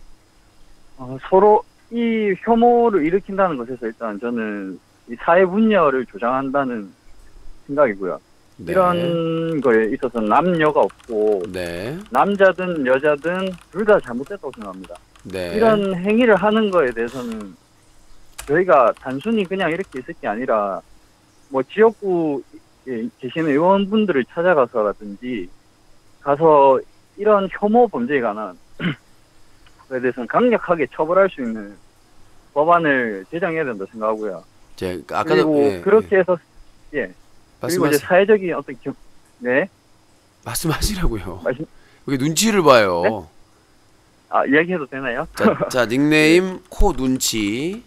서로 이 혐오를 일으킨다는 것에서 일단 저는 이 사회 분열을 조장한다는 생각이고요. 네, 이런 거에 있어서 남녀가 없고 네, 남자든 여자든 둘 다 잘못됐다고 생각합니다. 네, 이런 행위를 하는 거에 대해서는 저희가 단순히 그냥 이렇게 있을 게 아니라 뭐 지역구에 계시는 의원분들을 찾아가서라든지 가서 이런 혐오 범죄에 관한 그에 대해서는 강력하게 처벌할 수 있는 법안을 제정해야 된다 생각하고요. 아까도 그리고 그렇게 해서 그리고 이제 말씀하시, 사회적인 어떤 말씀하시라고요. 말씀- 왜 눈치를 봐요? 네? 이야기해도 되나요? 자, 닉네임 코 눈치.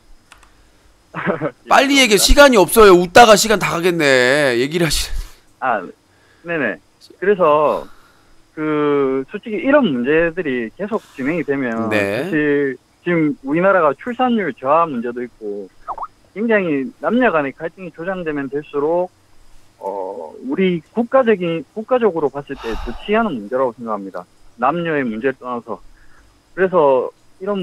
빨리 얘기해. 시간이 없어요. 웃다가 시간 다 가겠네. 얘기를 하시. 네네. 그래서 솔직히 이런 문제들이 계속 진행이 되면 네. 사실 지금 우리나라가 출산율 저하 문제도 있고 굉장히 남녀 간의 갈등이 조장되면 될수록 우리 국가적으로 봤을 때 좋지 않은 문제라고 생각합니다. 남녀의 문제를 떠나서. 그래서 이런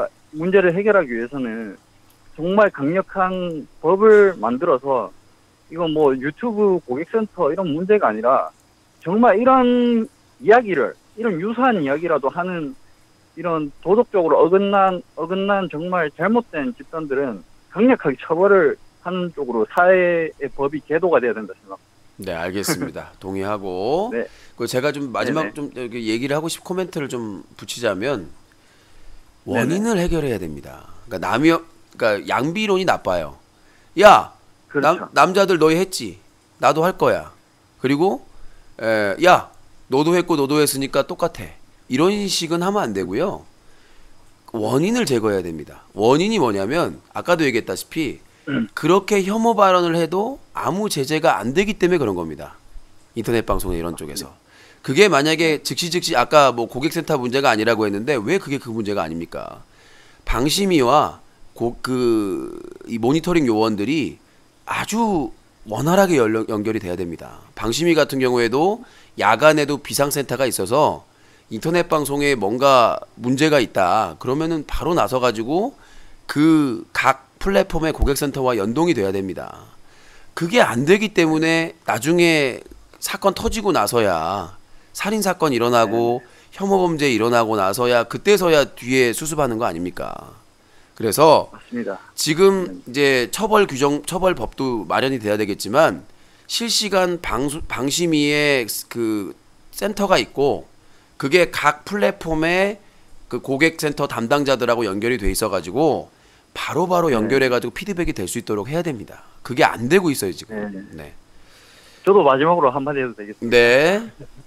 문제를 해결하기 위해서는 정말 강력한 법을 만들어서 이건 뭐 유튜브 고객센터 이런 문제가 아니라 정말 이런 이야기를 이런 유사한 이야기라도 하는 이런 도덕적으로 어긋난 정말 잘못된 집단들은 강력하게 처벌을 하는 쪽으로 사회의 법이 계도가 돼야 된다 생각합니다. 네, 알겠습니다. 동의하고. 네. 그 제가 좀 마지막 네네. 좀 여기 얘기를 하고 싶 코멘트를 좀 붙이자면 원인을 해결해야 됩니다. 그러니까 그러니까 양비론이 나빠요. 야, 그렇죠. 남자들 너희 했지. 나도 할 거야. 그리고 야, 너도 했고 너도 했으니까 똑같아. 이런 식은 하면 안 되고요. 원인을 제거해야 됩니다. 원인이 뭐냐면 아까도 얘기했다시피 그렇게 혐오 발언을 해도 아무 제재가 안 되기 때문에 그런 겁니다. 인터넷 방송에 이런 쪽에서. 그게 만약에 즉시 아까 뭐 고객센터 문제가 아니라고 했는데 왜 그게 그 문제가 아닙니까? 방심위와 이 모니터링 요원들이 아주 원활하게 연결이 돼야 됩니다. 방심위 같은 경우에도 야간에도 비상센터가 있어서 인터넷 방송에 뭔가 문제가 있다. 그러면은 바로 나서 가지고 그 각 플랫폼의 고객센터와 연동이 돼야 됩니다. 그게 안 되기 때문에 나중에 사건 터지고 나서야 살인 사건 일어나고 혐오 범죄 일어나고 나서야 그때서야 뒤에 수습하는 거 아닙니까? 그래서 맞습니다. 지금 이제 처벌법도 마련이 돼야 되겠지만 실시간 방심위의 그 센터가 있고 그게 각 플랫폼의 그 고객센터 담당자들하고 연결이 돼 있어가지고 바로바로 연결해가지고 피드백이 될 수 있도록 해야 됩니다. 그게 안 되고 있어요 지금. 네. 저도 마지막으로 한마디 해도 되겠습니다. 네.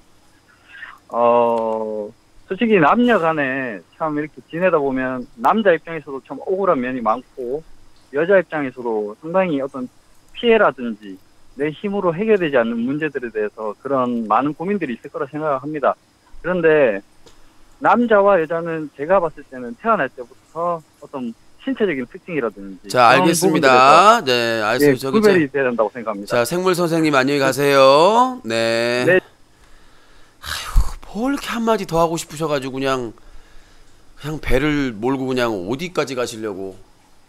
솔직히 남녀 간에 참 이렇게 지내다 보면 남자 입장에서도 참 억울한 면이 많고 여자 입장에서도 상당히 어떤 피해라든지 내 힘으로 해결되지 않는 문제들에 대해서 그런 많은 고민들이 있을 거라 생각합니다. 그런데 남자와 여자는 제가 봤을 때는 태어날 때부터 어떤 신체적인 특징이라든지 자, 알겠습니다. 네, 알겠습니다. 구별이 돼야 된다고 생각합니다. 자, 생물 선생님 안녕히 가세요. 네. 네. 아휴, 뭘 이렇게 한마디 더 하고 싶으셔가지고 그냥 배를 몰고 그냥 어디까지 가시려고.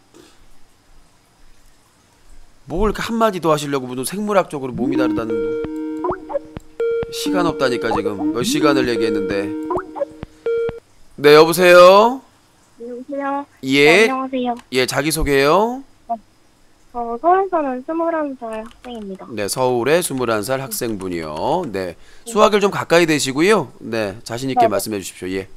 뭘 이렇게 한마디 더 하시려고 무슨 생물학적으로 몸이 다르다는 시간 없다니까 지금 몇 시간을 얘기했는데. 네, 여보세요? 여보세요? 예. 네, 안녕하세요. 예, 자기소개요. 저 서울 사는 21살 학생입니다. 네, 서울의 21살 학생분이요. 네. 수학을 좀 가까이 대시고요. 네, 자신 있게 네. 말씀해 주십시오. 예.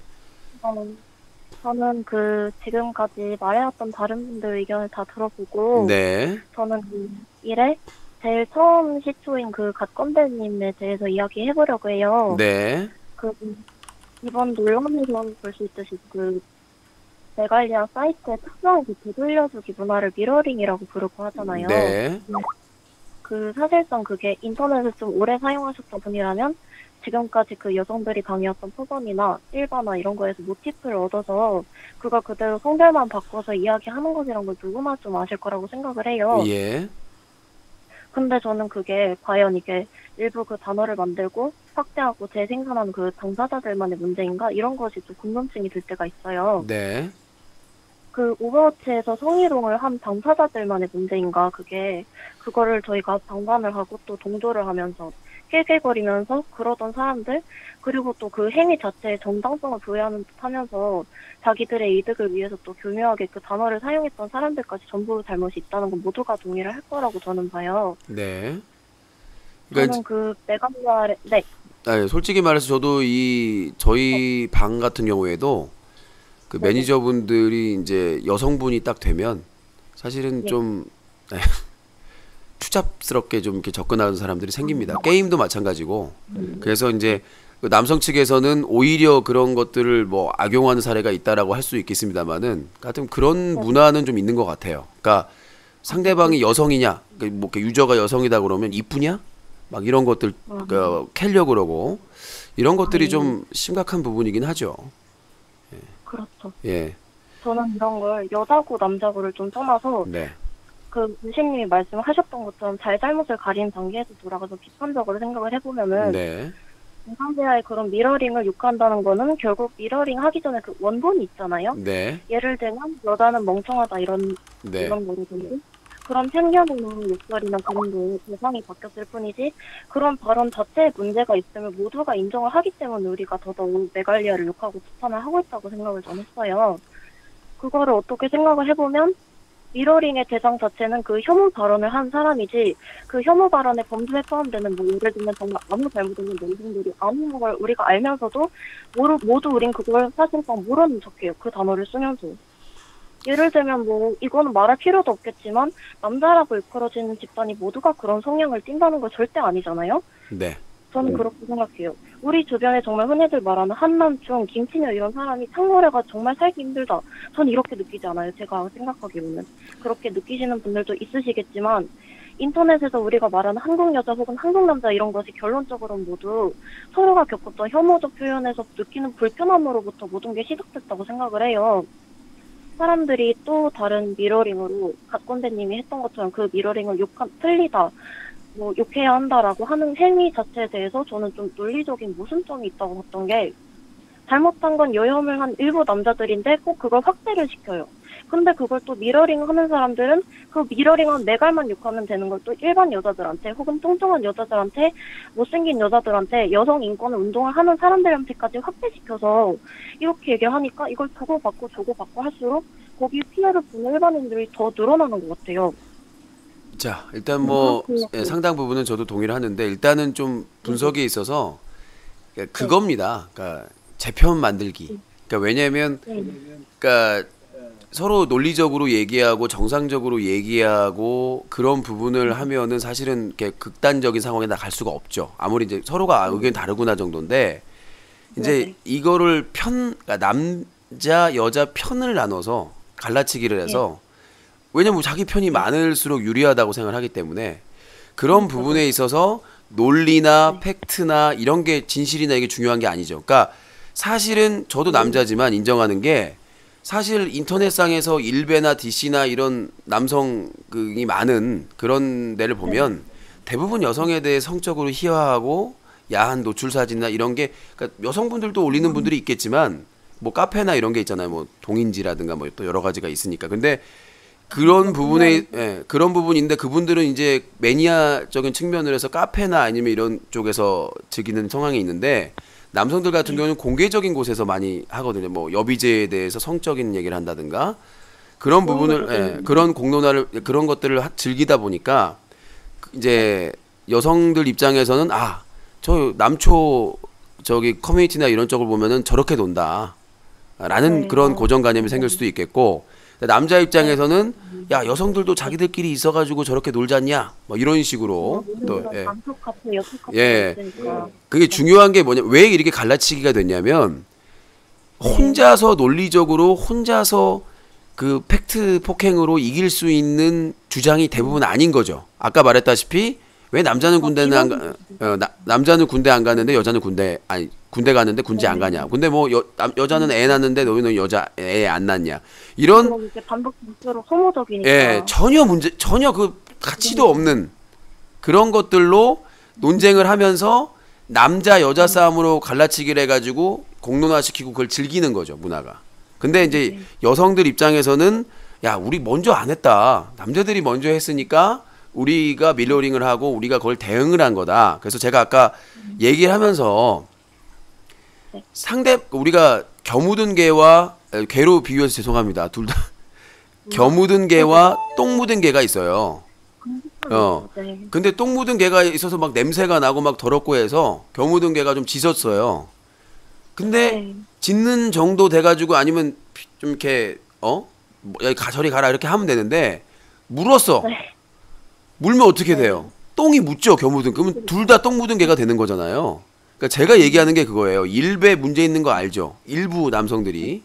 저는 지금까지 말해왔던 다른 분들 의견을 다 들어보고 네. 저는 일에 제일 처음 시초인 갓건배님에 대해서 이야기해보려고 해요. 네. 이번 논란에서 볼 수 있듯이 메갈리아 사이트의 특성을 되돌려주기 문화를 미러링이라고 부르고 하잖아요. 네. 사실상 그게 인터넷을 좀 오래 사용하셨던 분이라면 지금까지 여성들이 당해왔던 폭언이나 일반화 이런 거에서 모티프를 얻어서 그거 그대로 성별만 바꿔서 이야기하는 것이란 걸 누구나 좀 아실 거라고 생각을 해요. 예. 근데 저는 그게 과연 이게 일부 단어를 만들고 확대하고 재생산하는 당사자들만의 문제인가? 이런 것이 좀 궁금증이 들 때가 있어요. 네. 오버워치에서 성희롱을 한 당사자들만의 문제인가? 그거를 저희가 방관을 하고 또 동조를 하면서 깨개거리면서 그러던 사람들, 그리고 또 행위 자체에 정당성을 부여하는 듯 하면서 자기들의 이득을 위해서 또 교묘하게 단어를 사용했던 사람들까지 전부 잘못이 있다는 건 모두가 동의를 할 거라고 저는 봐요. 네. 저는 메갈리아를, 네. 솔직히 말해서 저도 저희 방 같은 경우에도 매니저분들이 이제 여성분이 딱 되면 사실은 좀 추잡스럽게 좀 이렇게 접근하는 사람들이 생깁니다. 게임도 마찬가지고. 그래서 이제 남성 측에서는 오히려 그런 것들을 뭐 악용하는 사례가 있다라고 할 수 있겠습니다만은, 하여튼 그런 문화는 좀 있는 것 같아요. 그러니까 상대방이 여성이냐, 뭐 유저가 여성이다 그러면 이쁘냐, 막 이런 것들 캐려고 그러고 이런 것들이 좀 심각한 부분이긴 하죠. 그렇죠. 예. 저는 이런 걸 여자고 남자고를 좀 떠나서 네. 문신님이 말씀하셨던 것처럼 잘잘못을 가리는 단계에서 돌아가서 비판적으로 생각을 해보면은 네. 상대와의 그런 미러링을 욕한다는 거는 결국 미러링 하기 전에 원본이 있잖아요. 네. 예를 들면 여자는 멍청하다 이런 네. 거거든요. 그런 편견이나 욕설이나 그런 게 대상이 바뀌었을 뿐이지 그런 발언 자체에 문제가 있으면 모두가 인정을 하기 때문에 우리가 더더욱 메갈리아를 욕하고 비판을 하고 있다고 생각을 좀 했어요. 그거를 어떻게 생각을 해보면 미러링의 대상 자체는 그 혐오 발언을 한 사람이지 그 혐오 발언의 범죄에 포함되는 뭐 예를 들면 정말 아무 잘못 없는 남성들이 아무 걸 우리가 알면서도 모두 우린 그걸 사실상 모르는 척해요. 그 단어를 쓰면서. 예를 들면 뭐 이거는 말할 필요도 없겠지만 남자라고 일컬어지는 집단이 모두가 그런 성향을 띈다는 건 절대 아니잖아요. 네. 저는 그렇게 생각해요. 우리 주변에 정말 흔히들 말하는 한남충, 김치녀 이런 사람이 창궐해가 정말 살기 힘들다. 전 이렇게 느끼지 않아요. 제가 생각하기로는. 그렇게 느끼시는 분들도 있으시겠지만 인터넷에서 우리가 말하는 한국 여자 혹은 한국 남자 이런 것이 결론적으로는 모두 서로가 겪었던 혐오적 표현에서 느끼는 불편함으로부터 모든 게 시작됐다고 생각을 해요. 사람들이 또 다른 미러링으로 갓건대님이 했던 것처럼 그 미러링을 틀리다. 뭐 욕해야 한다라고 하는 행위 자체에 대해서 저는 좀 논리적인 모순점이 있다고 봤던 게 잘못한 건 여혐을 한 일부 남자들인데 꼭 그걸 확대를 시켜요. 근데 그걸 또 미러링 하는 사람들은 그 미러링한 내갈만 욕하면 되는 걸 또 일반 여자들한테 혹은 뚱뚱한 여자들한테 못생긴 여자들한테 여성 인권을 운동을 하는 사람들한테까지 확대시켜서 이렇게 얘기하니까 이걸 주고받고 할수록 거기에 피해를 보는 일반인들이 더 늘어나는 것 같아요. 자, 일단 뭐 상당 부분은 저도 동의를 하는데 일단은 좀 분석에 있어서 그겁니다. 그러니까 재편 만들기. 그러니까 왜냐하면 그러니까 서로 논리적으로 얘기하고 정상적으로 얘기하고 그런 부분을 하면은 사실은 이렇게 극단적인 상황에 나갈 수가 없죠. 아무리 이제 서로가 의견이 다르구나 정도인데 이제 이거를 그러니까 남자 여자 편을 나눠서 갈라치기를 해서 왜냐면 자기 편이 많을수록 유리하다고 생각을 하기 때문에 그런 부분에 있어서 논리나 팩트나 이런 게 진실이나 이게 중요한 게 아니죠. 그러니까 사실은 저도 남자지만 인정하는 게 사실 인터넷상에서 일베나 DC나 이런 남성이 많은 그런 데를 보면 대부분 여성에 대해 성적으로 희화하고 야한 노출 사진이나 이런 게 그러니까 여성분들도 올리는 분들이 있겠지만 뭐 카페나 이런 게 있잖아요. 뭐 동인지라든가 뭐 또 여러 가지가 있으니까. 근데 그런 부분에 그런 부분인데 그분들은 이제 매니아적인 측면으로 해서 카페나 아니면 이런 쪽에서 즐기는 성향이 있는데 남성들 같은 경우는 공개적인 곳에서 많이 하거든요. 뭐 여비제에 대해서 성적인 얘기를 한다든가 그런 부분을 그런 공론화를 그런 것들을 즐기다 보니까 이제 여성들 입장에서는 아, 저 남초 저기 커뮤니티나 이런 쪽을 보면은 저렇게 논다라는 그런 고정관념이 생길 수도 있겠고 남자 입장에서는 야 여성들도 자기들끼리 있어가지고 저렇게 놀잖냐 뭐 이런 식으로 또 그게 중요한 게 뭐냐 왜 이렇게 갈라치기가 됐냐면 혼자서 논리적으로 혼자서 그 팩트 폭행으로 이길 수 있는 주장이 대부분 아닌 거죠. 아까 말했다시피 왜 남자는 군대는 남자는 군대 안 가는데 여자는 군대 가는데 군대 안 가냐. 근데 뭐 여자는 애 낳는데 너희는 여자 애 안 낳냐. 이런 반복적으로 소모적이니까. 예, 전혀 그 가치도 없는 그런 것들로 논쟁을 하면서 남자 여자 싸움으로 갈라치기를 해가지고 공론화시키고 그걸 즐기는 거죠 문화가. 근데 이제 여성들 입장에서는 야 우리 먼저 안 했다. 남자들이 먼저 했으니까. 우리가 밀러링을 하고 우리가 그걸 대응을 한 거다. 그래서 제가 아까 얘기를 하면서 우리가 겨묻은 개와 개로 비유해서 죄송합니다. 둘 다 겨 묻은 개와 똥 묻은 개가 있어요. 근데 똥 묻은 개가 있어서 막 냄새가 나고 막 더럽고 해서 겨 묻은 개가 좀 짖었어요. 근데 짖는 정도 돼가지고 아니면 좀 이렇게 저리 가라 이렇게 하면 되는데 물었어. 물면 어떻게 돼요? 똥이 묻죠, 겨 묻은. 그러면 둘 다 똥 묻은 개가 되는 거잖아요. 그러니까 제가 얘기하는 게 그거예요. 일배 문제 있는 거 알죠? 일부 남성들이.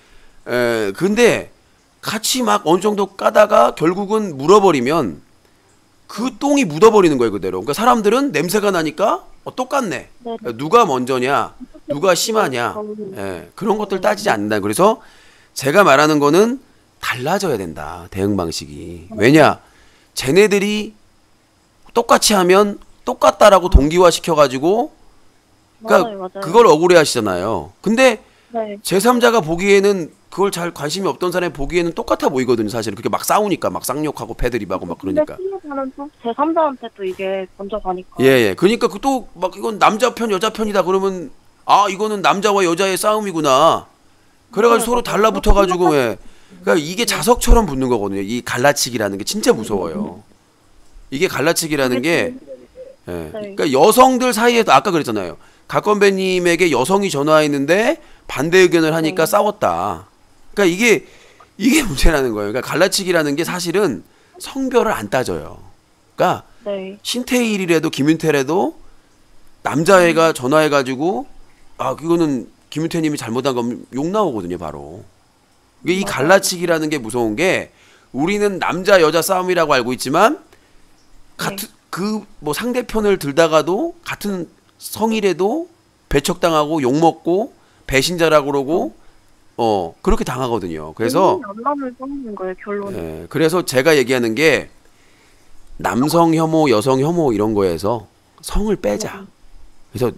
근데 같이 막 어느 정도 까다가 결국은 물어버리면 그 똥이 묻어버리는 거예요, 그대로. 그러니까 사람들은 냄새가 나니까 똑같네. 누가 먼저냐, 누가 심하냐. 그런 것들 따지지 않는다. 그래서 제가 말하는 거는 달라져야 된다, 대응 방식이. 왜냐? 쟤네들이 똑같이 하면 똑같다라고 동기화 시켜가지고 그러니까 맞아요. 그걸 억울해 하시잖아요. 근데 네. 제3자가 보기에는 그걸 잘 관심이 없던 사람이 보기에는 똑같아 보이거든요. 사실은 그렇게 막 싸우니까 막 쌍욕하고 패드립하고 막 그러니까. 근데 피해자는 또 제3자한테 또 이게 먼저 가니까. 예. 그러니까 그 또 막 이건 남자 편 여자 편이다 그러면 아 이거는 남자와 여자의 싸움이구나. 그래가지고 서로 달라붙어가지고 예. 그러니까 이게 자석처럼 붙는 거거든요. 이 갈라치기라는 게 진짜 무서워요. 이게 갈라치기라는 게 예. 그러니까 여성들 사이에도 아까 그랬잖아요. 각건배님에게 여성이 전화했는데 반대 의견을 하니까 싸웠다. 그러니까 이게 문제라는 거예요. 그러니까 갈라치기라는 게 사실은 성별을 안 따져요. 그러니까 네. 신태일이라도 김윤태라도 남자애가 전화해가지고 아 그거는 김윤태님이 잘못한 거면 욕 나오거든요. 바로. 이 갈라치기라는 게 무서운 게 우리는 남자 여자 싸움이라고 알고 있지만 같은 그 뭐 상대편을 들다가도 같은 성이라도 배척당하고 욕먹고 배신자라고 그러고 그렇게 당하거든요. 그래서 연남을 써는 거예요, 결론은. 예, 그래서 제가 얘기하는 게 남성 혐오, 여성 혐오 이런 거에서 성을 빼자. 그래서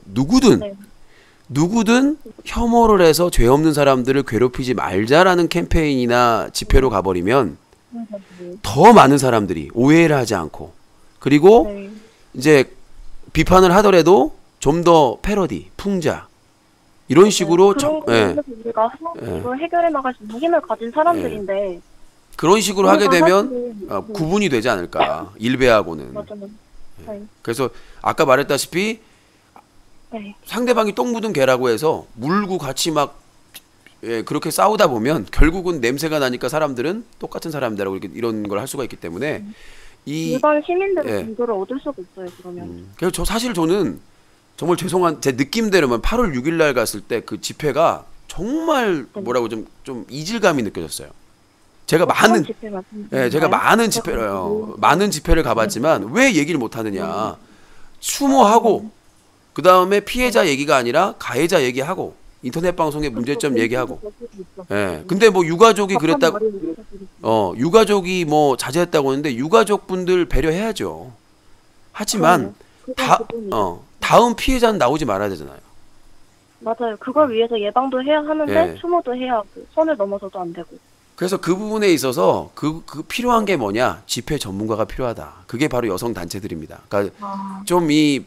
누구든 혐오를 해서 죄 없는 사람들을 괴롭히지 말자라는 캠페인이나 집회로 가버리면 더 많은 사람들이 오해를 하지 않고 그리고 이제 비판을 하더라도 좀 더 패러디, 풍자 이런 식으로 우리가 이걸 해결해 나갈 수 있는 힘을 가진 사람들인데 그런 식으로 하게 되면 구분이 되지 않을까 일배하고는. 그래서 아까 말했다시피 상대방이 똥 묻은 개라고 해서 물고 같이 막 그렇게 싸우다 보면 결국은 냄새가 나니까 사람들은 똑같은 사람들하고 이런 걸 할 수가 있기 때문에 일반 시민들은 정보를 얻을 수가 없어요. 그러면. 그래서 사실 저는 정말 죄송한 제 느낌대로만 8월 6일 날 갔을 때 그 집회가 정말 뭐라고 좀 이질감이 느껴졌어요. 제가 많은 집회를 가봤지만 왜 얘기를 못 하느냐. 추모하고 그 다음에 피해자 얘기가 아니라 가해자 얘기하고 인터넷 방송의 문제점 얘기하고. 근데 뭐 유가족이 그랬다고 유가족이 뭐 자제했다고 하는데 유가족 분들 배려해야죠. 하지만 다음 피해자는 나오지 말아야 되잖아요. 맞아요. 그걸 위해서 예방도 해야 하는데 추모도 해야 하고 선을 넘어서도 안 되고. 그래서 그 부분에 있어서 그 필요한 게 뭐냐? 집회 전문가가 필요하다. 그게 바로 여성 단체들입니다. 그러니까 좀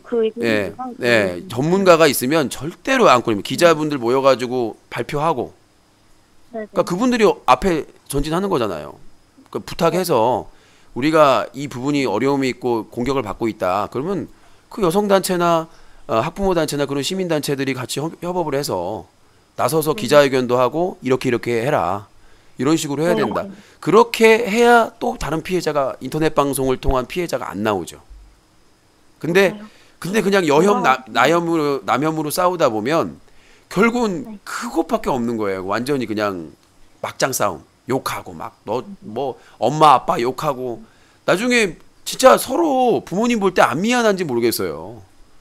전문가가 있으면 절대로 안 끊입니다. 기자분들 모여가지고 발표하고. 그러니까 그분들이 앞에 전진하는 거잖아요. 그러니까 부탁해서 우리가 이 부분이 어려움이 있고 공격을 받고 있다. 그러면 그 여성 단체나 학부모 단체나 그런 시민 단체들이 같이 협업을 해서 나서서 기자회견도 하고 이렇게 해라. 이런 식으로 해야 된다. 그렇게 해야 또 다른 피해자가 인터넷 방송을 통한 피해자가 안 나오죠. 근데 그냥 남혐으로 싸우다 보면 결국은 그것밖에 없는 거예요. 완전히 그냥 막장 싸움. 욕하고 막 너 뭐 엄마 아빠 욕하고 나중에 진짜 서로 부모님 볼 때 안 미안한지 모르겠어요.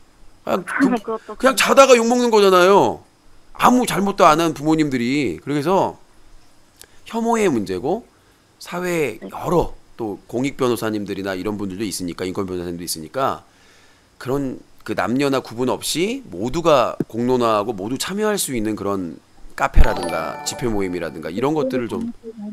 그냥 자다가 욕먹는 거잖아요. 아무 잘못도 안 한 부모님들이. 그래서 혐오의 문제고 사회에 여러 또 공익 변호사님들이나 이런 분들도 있으니까 인권 변호사님도 있으니까 그런 그 남녀나 구분 없이 모두가 공론화하고 모두 참여할 수 있는 그런 카페라든가 집회 모임이라든가 이런 것들을 좀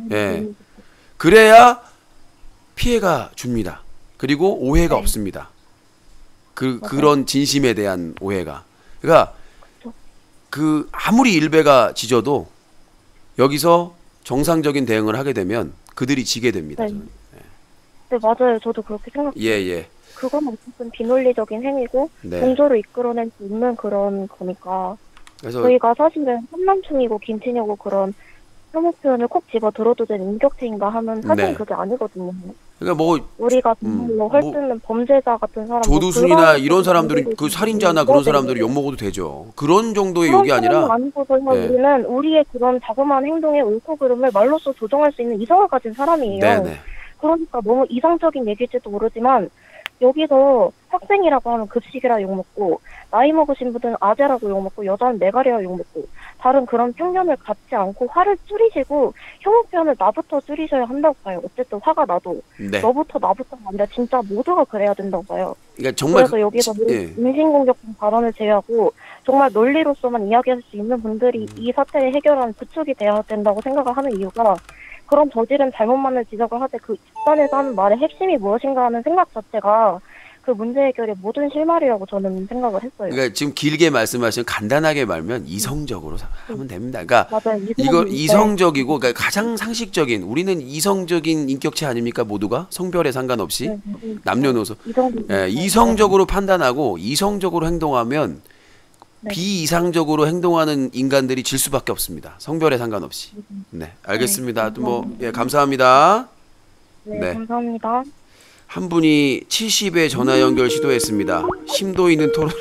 그래야 피해가 줍니다. 그리고 오해가 없습니다. 그런 진심에 대한 오해가. 그러니까 그 아무리 일베가 지져도 여기서 정상적인 대응을 하게 되면 그들이 지게 됩니다. 네, 맞아요. 저도 그렇게 생각해요. 그건 어쨌든 비논리적인 행위고 공조를 이끌어낼 수 있는 그런 거니까. 그래서 저희가 사실은 삼남충이고 김치녀고 그런 혐오 표현을 콕 집어 들어도 되는 인격체인가 하면 사실 그게 아니거든요. 그러니까 뭐 우리가 정말로 헐뜯는 범죄자 같은 사람, 조두순이나 이런 사람들은 그 살인자나 그런 사람들이 욕 먹어도 되죠. 그런 정도의 욕이 아니라. 아니고서요. 우리는 우리의 그런 자그마한 행동의 옳고 그름을 말로써 조정할 수 있는 이성을 가진 사람이에요. 그러니까 너무 이상적인 얘기일지도 모르지만 여기서 학생이라고 하면 급식이라 욕먹고, 나이 먹으신 분들은 아재라고 욕먹고, 여자는 메가리라 욕먹고, 다른 그런 편견을 갖지 않고 화를 줄이시고 혐오표현을 나부터 줄이셔야 한다고 봐요. 어쨌든 화가 나도 네. 너부터 나부터 안 돼. 진짜 모두가 그래야 된다고 봐요. 그러니까 정말 그래서 여기서 예. 인신공격성 발언을 제외하고 정말 논리로서만 이야기할 수 있는 분들이 이 사태를 해결하는 구축이 돼야 된다고 생각을 하는 이유가, 그런 저지른 잘못만을 지적을 하되 그 집단에서 하는 말의 핵심이 무엇인가 하는 생각 자체가 그 문제 해결의 모든 실마리라고 저는 생각을 했어요. 그러니까 지금 길게 말씀하시면 간단하게 말면 이성적으로 하면 됩니다. 그러니까 맞아요. 이거 이성적이고 그러니까 가장 상식적인, 우리는 이성적인 인격체 아닙니까 모두가 성별에 상관없이 남녀노소 이성적으로 판단하고 이성적으로 행동하면 네. 비이상적으로 행동하는 인간들이 질 수밖에 없습니다. 성별에 상관없이. 네, 알겠습니다. 뭐 예, 감사합니다. 네, 감사합니다. 한 분이 70회 전화 연결 시도했습니다. 심도 있는 토론.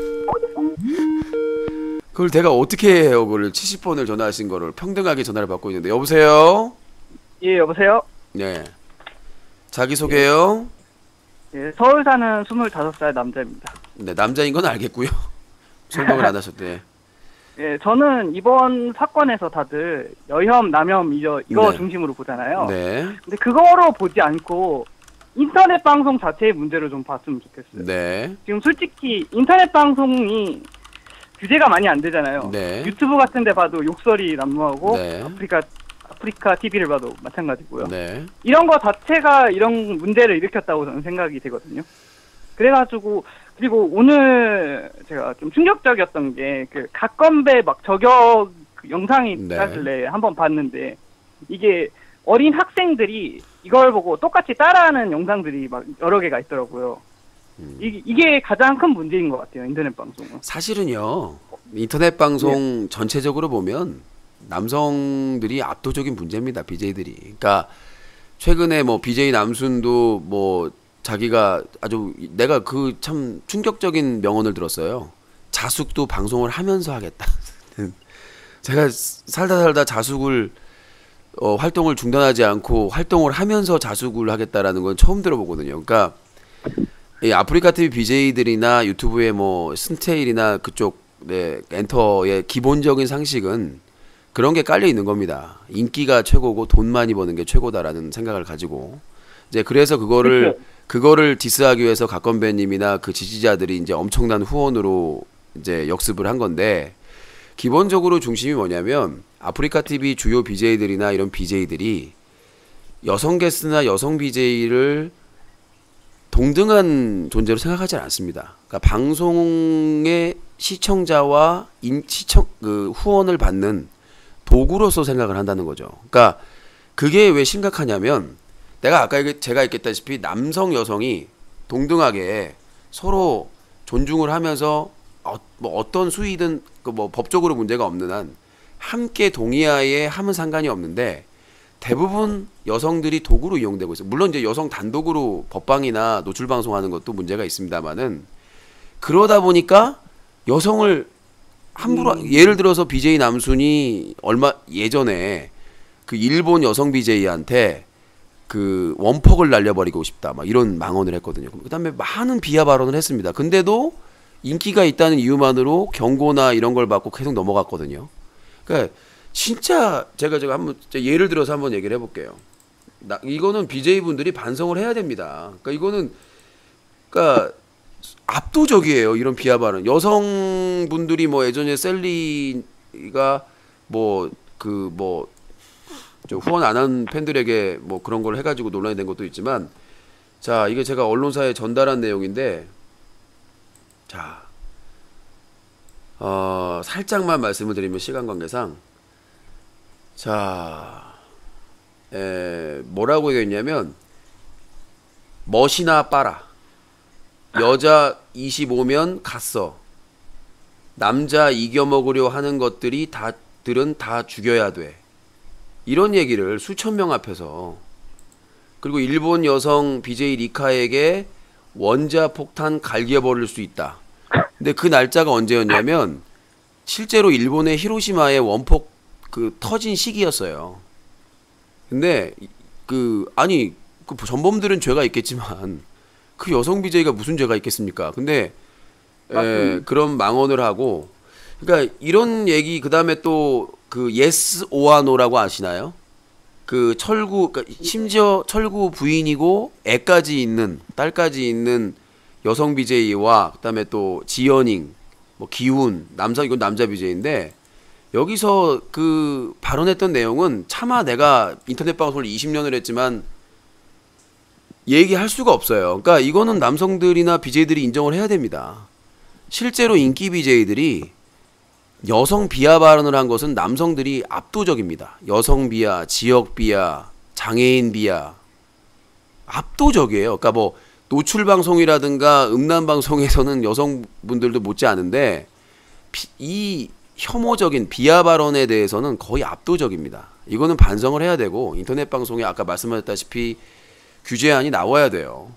그걸 제가 어떻게 해요? 그걸 70번을 전화하신 거를 평등하게 전화를 받고 있는데. 여보세요? 예, 여보세요? 네. 자기 소개요. 예, 서울 사는 25살 남자입니다. 네, 남자인 건 알겠고요. 설명을 안 하셨대. 예, 저는 이번 사건에서 다들 여혐, 남혐 이거 네. 중심으로 보잖아요. 네. 근데 그거로 보지 않고 인터넷 방송 자체의 문제를 좀 봤으면 좋겠어요. 네. 지금 솔직히 인터넷 방송이 규제가 많이 안 되잖아요. 네. 유튜브 같은 데 봐도 욕설이 난무하고 네. 아프리카 TV를 봐도 마찬가지고요. 네. 이런 거 자체가 이런 문제를 일으켰다고 저는 생각이 되거든요. 그래가지고 그리고 오늘 제가 좀 충격적이었던 게 그 갓건배 막 저격 그 영상이 네. 있길래 한번 봤는데 이게 어린 학생들이 이걸 보고 똑같이 따라하는 영상들이 막 여러 개가 있더라고요. 이게 가장 큰 문제인 것 같아요. 인터넷 방송은. 사실은요. 인터넷 방송 전체적으로 보면 남성들이 압도적인 문제입니다. BJ들이. 그러니까 최근에 뭐 BJ 남순도 뭐 자기가 아주 내가 그 참 충격적인 명언을 들었어요. 자숙도 방송을 하면서 하겠다. 제가 살다 자숙을 활동을 중단하지 않고 활동을 하면서 자숙을 하겠다라는 건 처음 들어보거든요. 그러니까 이 아프리카 TV BJ들이나 유튜브에 뭐 스테일이나 그쪽 네, 엔터의 기본적인 상식은 그런 게 깔려 있는 겁니다. 인기가 최고고 돈 많이 버는 게 최고다라는 생각을 가지고 이제 그래서 그거를 디스하기 위해서 갓건배님이나 그 지지자들이 이제 엄청난 후원으로 이제 역습을 한 건데, 기본적으로 중심이 뭐냐면 아프리카 TV 주요 BJ들이나 이런 BJ들이 여성 게스트나 여성 BJ를 동등한 존재로 생각하지 않습니다. 그러니까 방송의 시청자와 그 후원을 받는 도구로서 생각을 한다는 거죠. 그러니까 그게 왜 심각하냐면 내가 아까 제가 얘기했다시피 남성 여성이 동등하게 서로 존중을 하면서 뭐 어떤 수위든 그 뭐 법적으로 문제가 없는 한 함께 동의하에 하면 상관이 없는데, 대부분 여성들이 도구로 이용되고 있어요. 물론 이제 여성 단독으로 법방이나 노출 방송하는 것도 문제가 있습니다만은, 그러다 보니까 여성을 함부로 예를 들어서 BJ 남순이 얼마 예전에 그 일본 여성 BJ한테 그 원폭을 날려버리고 싶다 막 이런 망언을 했거든요. 그다음에 많은 비하 발언을 했습니다. 근데도 인기가 있다는 이유만으로 경고나 이런 걸 받고 계속 넘어갔거든요. 그러니까 진짜 제가 한번 예를 들어서 한번 얘기를 해볼게요. 이거는 BJ 분들이 반성을 해야 됩니다. 그러니까 이거는 그러니까 압도적이에요. 이런 비하 발언. 여성분들이 뭐 예전에 셀리가 뭐 저 후원 안 한 팬들에게 뭐 그런 걸 해가지고 논란이 된 것도 있지만, 자 이게 제가 언론사에 전달한 내용인데, 자 살짝만 말씀을 드리면 시간 관계상, 자 뭐라고 얘기했냐면 멋이나 빨아, 여자 25면 갔어, 남자 이겨먹으려 하는 것들이 다들은 다 죽여야 돼, 이런 얘기를 수천 명 앞에서, 그리고 일본 여성 BJ 리카에게 원자 폭탄 갈겨버릴 수 있다. 근데 그 날짜가 언제였냐면 실제로 일본의 히로시마에 원폭 그 터진 시기였어요. 근데 그 아니 그 전범들은 죄가 있겠지만 그 여성 BJ가 무슨 죄가 있겠습니까? 근데 그런 망언을 하고, 그러니까 이런 얘기. 그다음에 또 그 예스 오아노라고 아시나요? 그 철구, 그러니까 심지어 철구 부인이고 애까지 있는, 딸까지 있는 여성 BJ와 그다음에 또 지연잉, 뭐 기훈, 이건 남자 BJ인데, 여기서 그 발언했던 내용은 차마 내가 인터넷 방송을 20년을 했지만 얘기할 수가 없어요. 그러니까 이거는 남성들이나 BJ들이 인정을 해야 됩니다. 실제로 인기 BJ들이 여성 비하 발언을 한 것은 남성들이 압도적입니다. 여성 비하, 지역 비하, 장애인 비하 압도적이에요. 그러니까 뭐 노출 방송이라든가 음란 방송에서는 여성분들도 못지 않은데 이 혐오적인 비하 발언에 대해서는 거의 압도적입니다. 이거는 반성을 해야 되고, 인터넷 방송에 아까 말씀하셨다시피 규제안이 나와야 돼요.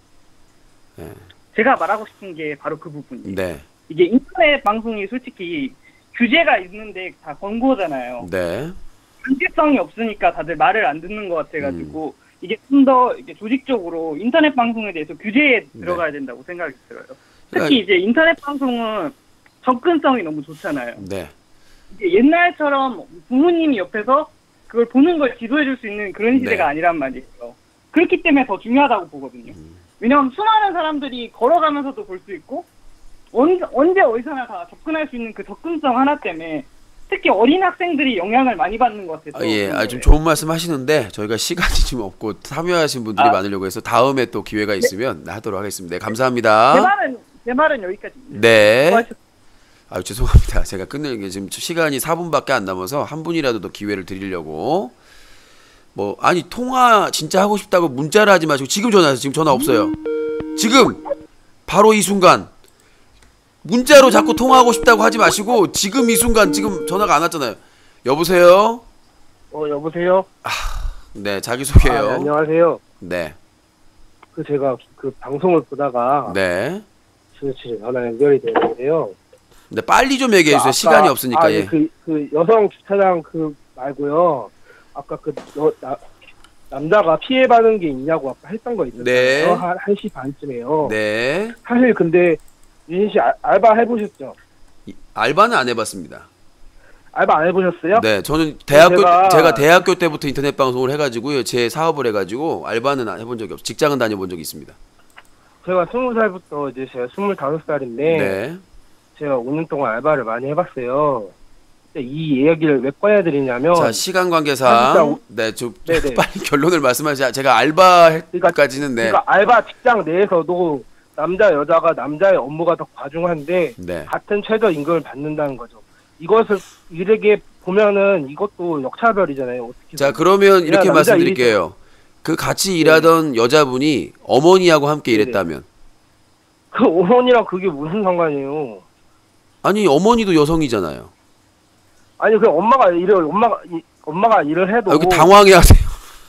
네. 제가 말하고 싶은 게 바로 그 부분이에요. 네. 이게 인터넷 방송이 솔직히 규제가 있는데 다 권고잖아요. 네. 정체성이 없으니까 다들 말을 안 듣는 것 같아가지고 이게 좀 더 조직적으로 인터넷 방송에 대해서 규제에 들어가야 된다고 생각이 들어요. 특히 이제 인터넷 방송은 접근성이 너무 좋잖아요. 네. 이게 옛날처럼 부모님이 옆에서 그걸 보는 걸 지도해줄 수 있는 그런 시대가 아니란 말이에요. 그렇기 때문에 더 중요하다고 보거든요. 왜냐하면 수많은 사람들이 걸어가면서도 볼 수 있고 언제 어디서나 다 접근할 수 있는 그 접근성 하나 때문에 특히 어린 학생들이 영향을 많이 받는 것 같아서. 예, 좀 좋은 말씀 하시는데 저희가 시간이 좀 없고 참여하신 분들이 많으려고 해서 다음에 또 기회가 있으면 하도록 하겠습니다. 네, 감사합니다. 제 말은 여기까지입니다. 네. 죄송합니다. 제가 끝내는 게 지금 시간이 4분밖에 안 남아서 한 분이라도 더 기회를 드리려고. 아니 통화 진짜 하고 싶다고 문자를 하지 마시고 지금 전화하세요. 지금 전화 없어요. 지금 바로 이 순간 문자로 자꾸 통화하고 싶다고 하지 마시고 지금 이 순간, 지금 전화가 안 왔잖아요. 여보세요? 여보세요? 네, 자기소개요. 네, 안녕하세요. 네. 제가 방송을 보다가 네. 지금 전화 연결이 되는데요. 네, 빨리 좀 얘기해 주세요. 시간이 없으니까. 예. 여성 주차장 말고요. 아까 남자가 피해받은 게 있냐고 아까 했던 거 있는데요. 네. 한 1시 반쯤에요. 네. 사실 근데 유진 씨 알바 해보셨죠? 알바는 안 해봤습니다. 알바 안 해보셨어요? 네, 저는 제가 대학교 때부터 인터넷 방송을 해가지고요, 제 사업을 해가지고 알바는 해본 적이 없어요. 직장은 다녀본 적이 있습니다. 제가 20살부터 이제 제가 25살인데 네. 제가 5년 동안 알바를 많이 해봤어요. 이 이야기를 왜 꺼내드리냐면, 자, 시간 관계상 좀 빨리 결론을 말씀하시자. 제가 알바까지는 그러니까 알바 직장 내에서도 남자 여자가 남자의 업무가 더 과중한데 같은 최저 임금을 받는다는 거죠. 이것을 이렇게 보면은 이것도 역차별이잖아요. 어떻게 자, 그러면 이렇게 말씀드릴게요. 그 같이 일하던 여자분이 어머니하고 함께 일했다면, 그 어머니랑 그게 무슨 상관이에요? 아니, 어머니도 여성이잖아요. 아니, 그 엄마가 일을 해도 여기 당황해 하세요.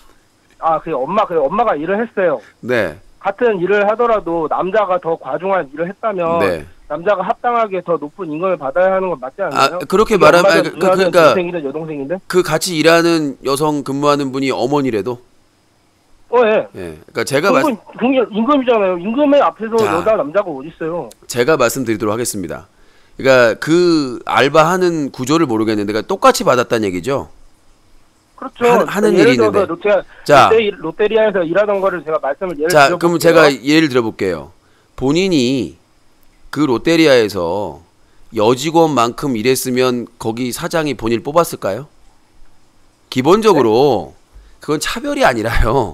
엄마가 일을 했어요. 네. 같은 일을 하더라도 남자가 더 과중한 일을 했다면 남자가 합당하게 더 높은 임금을 받아야 하는 건 맞지 않나요? 그렇게 말하면 그러니까 동생이든 여동생인데 그 같이 일하는 여성 근무하는 분이 어머니래도. 예. 그러니까 제가 그게 임금이잖아요. 임금의 앞에서 여자 남자가 어디 있어요? 제가 말씀드리도록 하겠습니다. 그러니까 그 알바하는 구조를 모르겠는데, 그러니까 똑같이 받았다는 얘기죠. 그렇죠. 하는 일이 있는데. 롯데리아에서 일하던 거를 제가 말씀을 들어볼게요. 그럼 제가 예를 들어볼게요. 본인이 그 롯데리아에서 여직원만큼 일했으면 거기 사장이 본인을 뽑았을까요? 기본적으로 그건 차별이 아니라요.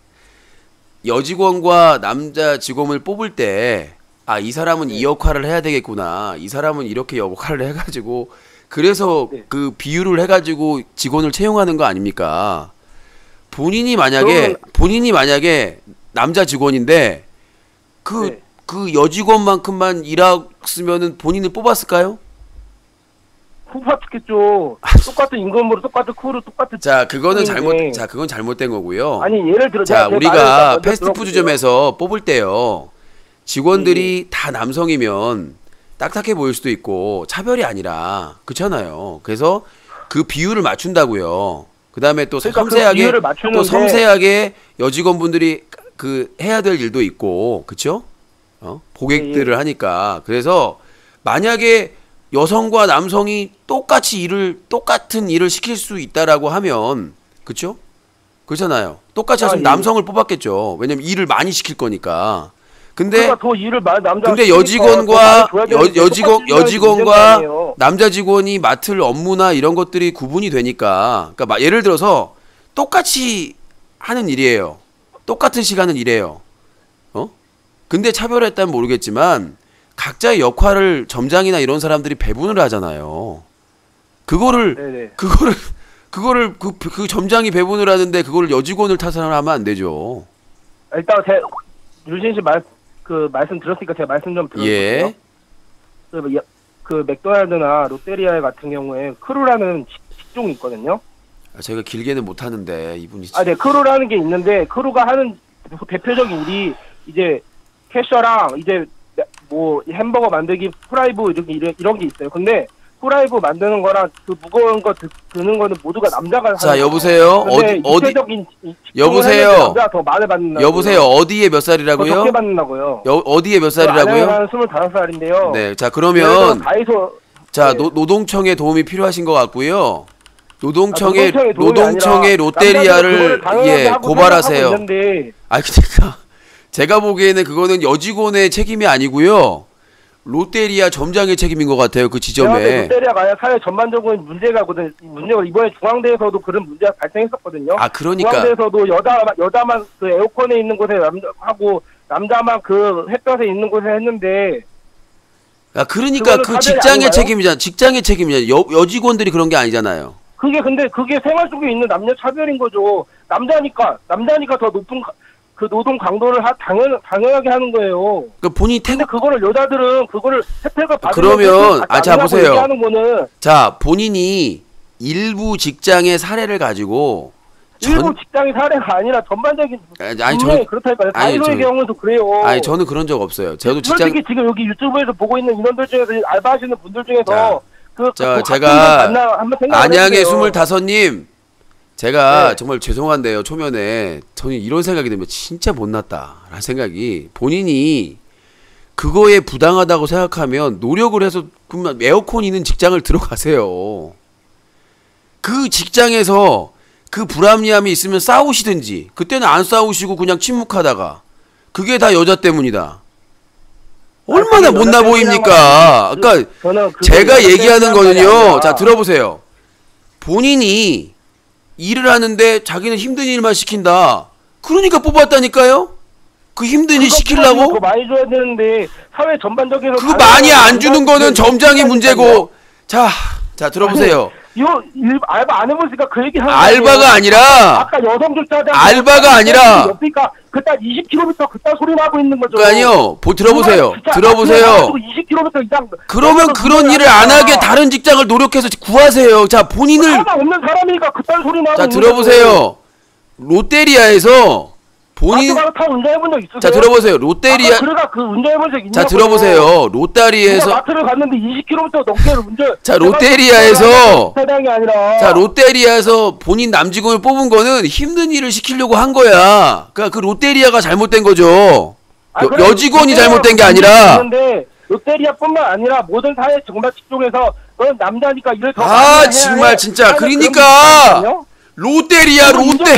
여직원과 남자 직원을 뽑을 때 이 사람은 이 역할을 해야 되겠구나, 이 사람은 이렇게 역할을 해가지고 그래서 그 비율을 해가지고 직원을 채용하는 거 아닙니까? 본인이 만약에 남자 직원인데 그 여직원만큼만 일했으면은 본인을 뽑았을까요? 뽑았겠죠. 똑같은 임금으로 똑같은 크루 똑같은. 그건 잘못된 거고요. 아니, 예를 들어 우리가 패스트푸드점에서 뽑을 때요, 직원들이 다 남성이면 딱딱해 보일 수도 있고 차별이 아니라 그렇잖아요. 그래서 그 비율을 맞춘다고요. 그다음에 또 섬세하게 여직원분들이 그 해야 될 일도 있고, 그쵸? 고객들을 하니까. 그래서 만약에 여성과 남성이 똑같은 일을 시킬 수 있다라고 하면, 그쵸? 그렇잖아요. 똑같이 하면 남성을 뽑았겠죠. 왜냐면 일을 많이 시킬 거니까. 근데 여직원과 남자 직원이 맡을 업무나 이런 것들이 구분이 되니까, 그러니까 예를 들어서 똑같이 하는 일이에요. 똑같은 시간은 일해요. 근데 차별했다면 모르겠지만 각자의 역할을 점장이나 이런 사람들이 배분을 하잖아요. 그거를 그 점장이 배분을 하는데 그걸 여직원을 탓을 하면 안 되죠. 일단 유진 씨 말씀 들었으니까 제가 말씀 좀 드릴게요. 예. 그 맥도날드나 롯데리아 같은 경우에 크루라는 직종이 있거든요. 제가 길게는 못 하는데 이분이. 네, 크루라는 게 있는데 크루가 하는 대표적인 일이 이제 캐셔랑 이제 뭐 햄버거 만들기, 프라이브 이런 게 있어요. 근데 프라이브 만드는 거랑 그 무거운 거 드는 거는 모두가 남자가 하는. 자, 여보세요. 여보세요. 남자가 더 많이 받는다. 여보세요. 어디에 몇 살이라고요? 적게 받는다고요. 어디에 몇 살이라고요? 25살인데요. 네, 자 그러면 다이소. 자 노동청에 도움이 필요하신 것 같고요. 노동청에 롯데리아를 고발하세요. 그러니까 제가 보기에는 그거는 여직원의 책임이 아니고요. 롯데리아 점장의 책임인 것 같아요. 그 지점에. 롯데리아가 아니라 사회 전반적인 문제가 이번에 중앙대에서도 그런 문제가 발생했었거든요. 그러니까. 중앙대에서도 여자만 그 에어컨에 있는 곳에 하고 남자만 그 햇볕에 있는 곳에 했는데. 그러니까 그 직장의 책임이잖아. 직장의 책임이잖아. 여직원들이 그런 게 아니잖아요. 그게 생활 속에 있는 남녀 차별인 거죠. 남자니까 더 높은 그 노동 강도를 당연하게 하는 거예요. 그러니까 본인이 근데 그거를 여자들은 그거를 혜택을 받으면 그러면 자 보세요. 자 본인이 일부 직장의 사례를 가지고 일부 직장의 사례가 아니라 전반적인 그렇다니까요. 다이소의 경우도 그래요. 저는 그런 적 없어요. 저도 솔직히 지금 여기 유튜브에서 보고 있는 인원들 중에서 알바하시는 분들 중에서 제가 안양의 25님 제가 정말 죄송한데요. 초면에 저는 이런 생각이 들면 진짜 못났다라는 생각이, 본인이 그거에 부당하다고 생각하면 노력을 해서 그러면 에어컨 있는 직장을 들어가세요. 그 직장에서 그 불합리함이 있으면 싸우시든지, 그때는 안 싸우시고 그냥 침묵하다가, 그게 다 여자 때문이다. 얼마나 못나 보입니까? 그러니까 제가 얘기하는 거는요. 자 들어보세요. 본인이 일을 하는데 자기는 힘든 일만 시킨다. 그러니까 뽑았다니까요. 그 힘든 일 시키려고? 그거 많이 줘야 되는데 사회 전반적으로 그거 많이 안 주는 거는 점장이 문제고. 자 들어보세요. 이거 알바 안 해보니까 그 얘기 하는 알바가 아니라 아까 여성조차장 알바가 아니라 옆이니까 그딴 20km 그딴 소리 나고 있는 거죠. 아니요. 들어보세요. 20km 이상. 그러면 그런 일을 안 하게 다른 직장을 노력해서 구하세요. 자 본인을 없는 사람이니까 그딴 소리 나고. 자 들어보세요. 롯데리아에서 본인 다 운전해본 적 있으세요? 자 들어보세요. 롯데리아 그러니까 그 운전해본 적 있냐고요. 자 들어보세요. 롯데리아에서 마트를 갔는데 20km 넘게 운전. 자 롯데리아에서 세상이 아니라. 자 롯데리아에서 본인 남직원을 뽑은 거는 힘든 일을 시키려고 한 거야. 그러니까 그 롯데리아가 잘못된 거죠. 여직원이 잘못된 게 아니라. 롯데리아뿐만 아니라 모든 사회 정말 직종에서 그건 남자니까 일을 더 정말 진짜 그러니까. 롯데리아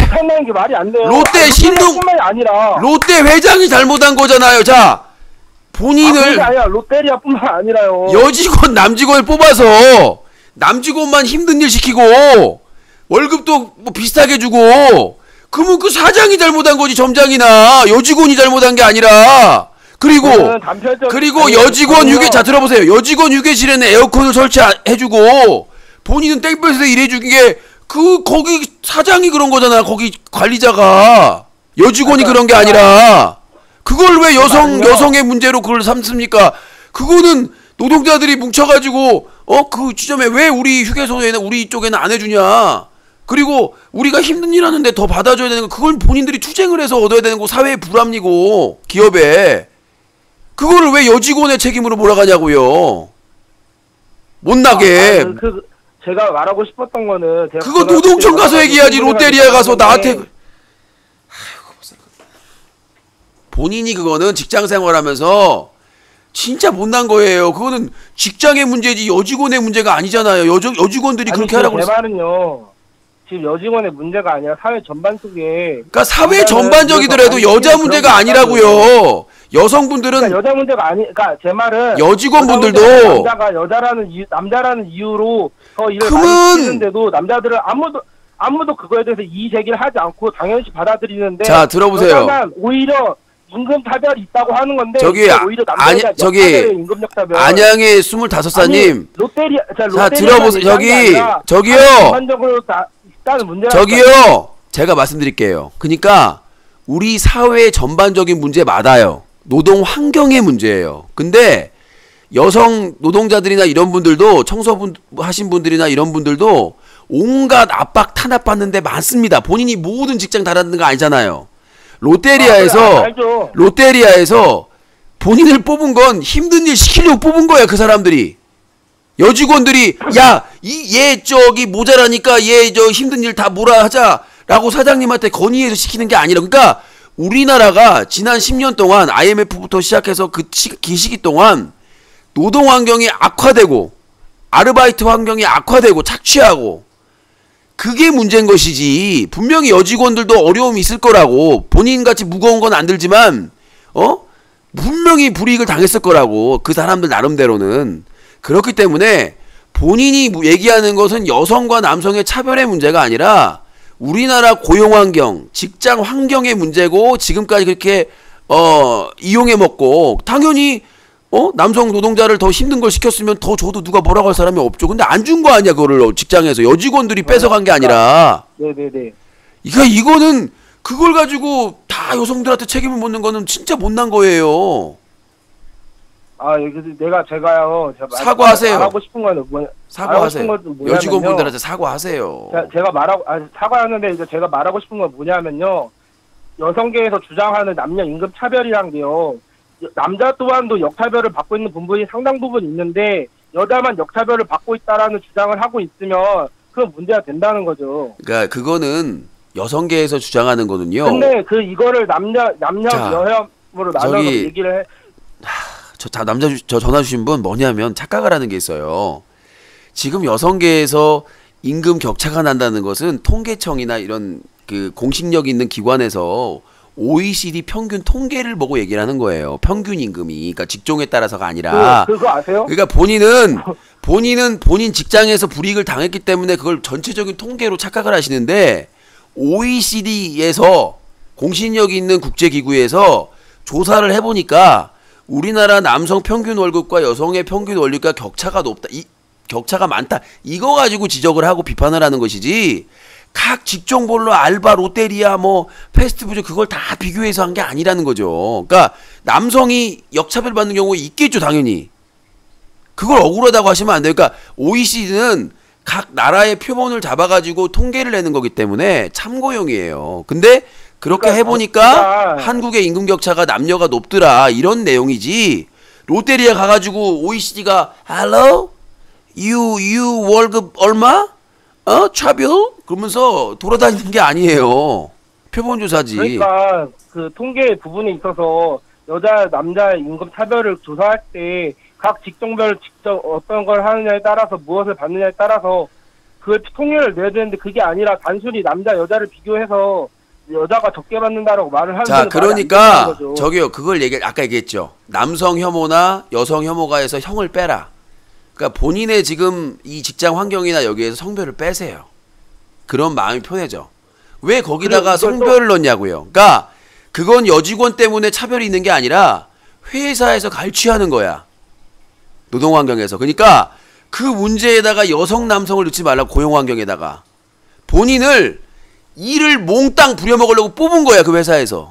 롯데 신동 롯데 회장이 잘못한 거잖아요. 자 본인을 아니라 롯데리아뿐만 아니라요. 여직원 남직원을 뽑아서 남직원만 힘든 일 시키고 월급도 뭐 비슷하게 주고, 그러면 그 사장이 잘못한 거지, 점장이나 여직원이 잘못한 게 아니라. 그리고 여직원 휴게 자 들어보세요. 여직원 휴게실에는 에어컨을 설치해주고 본인은 땡볕에서 일해주는 게 거기 사장이 그런 거잖아. 거기 관리자가. 여직원이 그런 게 아니라. 그걸 왜 여성의 문제로 그걸 삼습니까? 그거는 노동자들이 뭉쳐가지고 그 지점에 왜 우리 휴게소에는 우리 쪽에는 안 해주냐. 그리고 우리가 힘든 일 하는데 더 받아줘야 되는 거, 그걸 본인들이 투쟁을 해서 얻어야 되는 거, 사회의 불합리고 기업에. 그거를 왜 여직원의 책임으로 몰아가냐고요. 못나게. 제가 말하고 싶었던 거는 그거 노동청 가서 얘기해야지. 롯데리아 가서 나한테. 본인이 그거는 직장 생활하면서 진짜 못난 거예요. 그거는 직장의 문제지 여직원의 문제가 아니잖아요. 여직원들이 그렇게 하라고. 제 말은요. 지금 여직원의 문제가 아니라 사회 전반 속에. 그러니까 사회 전반적이더라도 여자 문제가 아니라고요. 여성분들은 그러니까 여자 문제가 아니. 그러니까 제 말은 여직원분들도 남자가 남자라는 이유로 더 일을 많이 시키는데도 남자들은 아무도 그거에 대해서 이의 제기를 하지 않고 당연시 받아들이는데. 자, 들어보세요. 여자만 오히려 임금 차별이 있다고 하는 건데 저기 오히려 남자가 임금 차별. 안양의 25님. 롯데리아 들어보세요. 저기요. 전반적으로 다 있다는 문제라. 저기요. 제가 말씀드릴게요. 그러니까 우리 사회의 전반적인 문제 맞아요. 노동 환경의 문제예요. 근데 여성 노동자들이나 이런 분들도 청소분 하신 분들이나 이런 분들도 온갖 압박 탄압받는데 많습니다. 본인이 모든 직장 달았는 거 아니잖아요. 롯데리아에서 본인을 뽑은 건 힘든 일 시키려고 뽑은 거야. 그 사람들이. 여직원들이 얘 저기 모자라니까 얘 저 힘든 일 다 뭐라 하자라고 사장님한테 건의해서 시키는 게 아니라, 그러니까 우리나라가 지난 10년 동안 IMF부터 시작해서 그 시기 동안 노동 환경이 악화되고 아르바이트 환경이 악화되고 착취하고 그게 문제인 것이지. 분명히 여직원들도 어려움이 있을 거라고. 본인같이 무거운 건 안 들지만 분명히 불이익을 당했을 거라고. 그 사람들 나름대로는. 그렇기 때문에 본인이 얘기하는 것은 여성과 남성의 차별의 문제가 아니라 우리나라 고용환경, 직장 환경의 문제고, 지금까지 그렇게 이용해 먹고, 당연히 남성 노동자를 더 힘든 걸 시켰으면 더 줘도 누가 뭐라고 할 사람이 없죠. 근데 안 준 거 아니야, 그거를. 직장에서 여직원들이 뺏어간 게 아니라. 네네네. 이거는 그걸 가지고 다 여성들한테 책임을 묻는 거는 진짜 못난 거예요. 제가요. 사과하세요. 말하고 싶은 거는 사과하세요. 여직원분들한테 사과하세요. 제가 사과하는데 이제 제가 말하고 싶은 건 뭐냐면요. 여성계에서 주장하는 남녀 임금 차별이란 게요. 남자 또한도 역차별을 받고 있는 부분이 상당 부분 있는데 여자만 역차별을 받고 있다라는 주장을 하고 있으면 그건 문제가 된다는 거죠. 그러니까 그거는 여성계에서 주장하는 거는요. 근데 이거를 남녀 여혐으로 나눠서 얘기를 해. 저 전화 주신 분 뭐냐면 착각을 하는 게 있어요. 지금 여성계에서 임금 격차가 난다는 것은 통계청이나 이런 그 공식력 있는 기관에서 OECD 평균 통계를 보고 얘기를 하는 거예요. 평균 임금이. 그러니까 직종에 따라서가 아니라. 그거 아세요? 그러니까 본인은 본인 직장에서 불이익을 당했기 때문에 그걸 전체적인 통계로 착각을 하시는데, OECD에서 공신력 있는 국제기구에서 조사를 해보니까 우리나라 남성 평균 월급과 여성의 평균 월급과 격차가 높다. 격차가 많다. 이거 가지고 지적을 하고 비판을 하는 것이지, 각 직종별로 알바, 롯데리아, 패스트푸드 그걸 다 비교해서 한 게 아니라는 거죠. 그러니까 남성이 역차별 받는 경우가 있겠죠, 당연히. 그걸 억울하다고 하시면 안 돼요. 그러니까 OECD는 각 나라의 표본을 잡아가지고 통계를 내는 거기 때문에 참고용이에요. 근데 그렇게 해보니까 한국의 임금 격차가 남녀가 높더라, 이런 내용이지. 롯데리아 가가지고 OECD가 Hello? You 월급 얼마? 차별? 그러면서 돌아다니는 게 아니에요. 표본조사지. 그러니까 그 통계 부분에 있어서 여자 남자 임금 차별을 조사할 때 각 직종별 직접 어떤 걸 하느냐에 따라서 무엇을 받느냐에 따라서 그 통계를 내야 되는데, 그게 아니라 단순히 남자 여자를 비교해서 여자가 적게 받는다라고 말을 하는. 자, 그러니까 저기요, 그걸 아까 얘기했죠. 남성 혐오나 여성 혐오가 해서 형을 빼라. 그러니까 본인의 지금 이 직장 환경이나 여기에서 성별을 빼세요. 그런 마음이 편해져. 왜 거기다가 성별을 넣냐고요. 그러니까 그건 여직원 때문에 차별이 있는 게 아니라 회사에서 갈취하는 거야. 노동 환경에서. 그러니까 그 문제에다가 여성 남성을 넣지 말라고. 고용 환경에다가 본인을 일을 몽땅 부려먹으려고 뽑은 거야, 그 회사에서.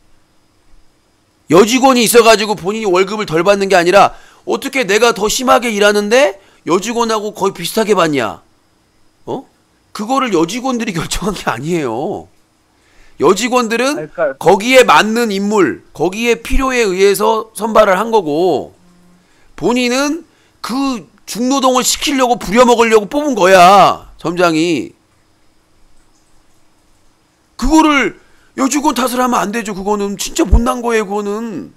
여직원이 있어가지고 본인이 월급을 덜 받는 게 아니라, 어떻게 내가 더 심하게 일하는데 여직원하고 거의 비슷하게 받냐? 그거를 여직원들이 결정한 게 아니에요. 여직원들은 거기에 맞는 인물, 거기에 필요에 의해서 선발을 한 거고, 본인은 그 중노동을 시키려고 부려먹으려고 뽑은 거야, 점장이. 그거를 여직원 탓을 하면 안 되죠. 그거는 진짜 못난 거예요. 그거는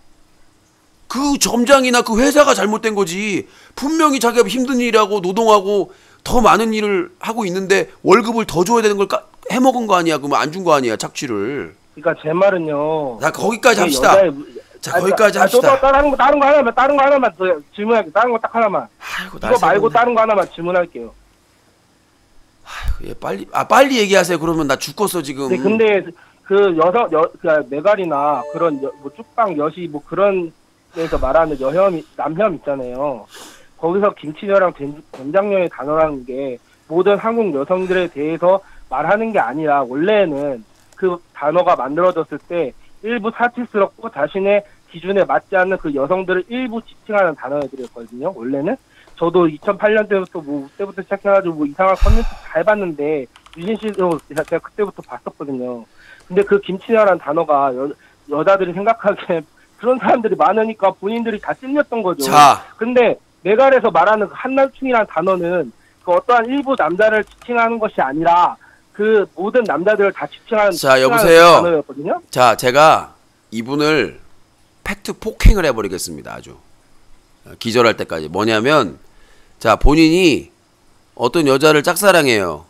그 점장이나 그 회사가 잘못된 거지. 분명히 자기가 힘든 일하고 노동하고 더 많은 일을 하고 있는데 월급을 더 줘야 되는 걸 해먹은 거 아니야. 그러면 안 준 거 아니야. 착취를. 그러니까 제 말은요. 자, 거기까지 합시다. 자, 거기까지 합시다. 다른 거 하나만 더 질문할게요. 다른 거 딱 하나만. 아이고, 이거 말고 다른 거 하나만 질문할게요. 아이고, 예, 빨리 얘기하세요. 그러면 나 죽겠어 지금. 네, 근데 그 메갈이나 그런 뭐 쭉방 여시 뭐 그런 데서 말하는 남혐 있잖아요. 거기서 김치녀랑 된장녀의 단어라는 게 모든 한국 여성들에 대해서 말하는 게 아니라 원래는 그 단어가 만들어졌을 때 일부 사치스럽고 자신의 기준에 맞지 않는 그 여성들을 일부 지칭하는 단어들이었거든요. 원래는 저도 2008년 때부터 뭐 그때부터 시작해가지고 뭐 이상한 커뮤니티 잘 봤는데 유진 씨도 제가 그때부터 봤었거든요. 근데 그 김치녀라는 단어가 여자들이 생각하기에 그런 사람들이 많으니까 본인들이 다 찔렸던 거죠. 자. 근데 메갈에서 말하는 그 한남충이라는 단어는 그 어떠한 일부 남자를 지칭하는 것이 아니라 그 모든 남자들을 다 지칭하는 자, 여보세요. 단어였거든요. 자, 제가 이분을 팩트 폭행을 해버리겠습니다. 아주 기절할 때까지. 뭐냐면 자, 본인이 어떤 여자를 짝사랑해요.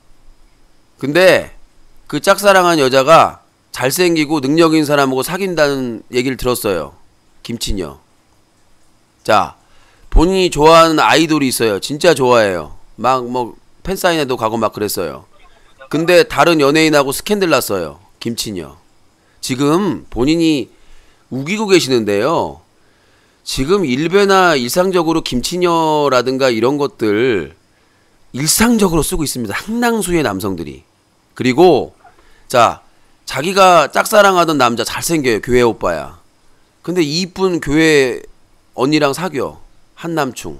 근데 그 짝사랑한 여자가 잘생기고 능력 있는 사람하고 사귄다는 얘기를 들었어요. 김치녀. 자, 본인이 좋아하는 아이돌이 있어요. 진짜 좋아해요. 막 뭐 팬사인회도 가고 막 그랬어요. 근데 다른 연예인하고 스캔들 났어요. 김치녀. 지금 본인이 우기고 계시는데요. 지금 일베나 일상적으로 김치녀라든가 이런 것들 일상적으로 쓰고 있습니다. 상당수의 남성들이. 그리고 자, 자기가 짝사랑하던 남자 잘생겨요. 교회 오빠야. 근데 이쁜 교회 언니랑 사귀어. 한남충.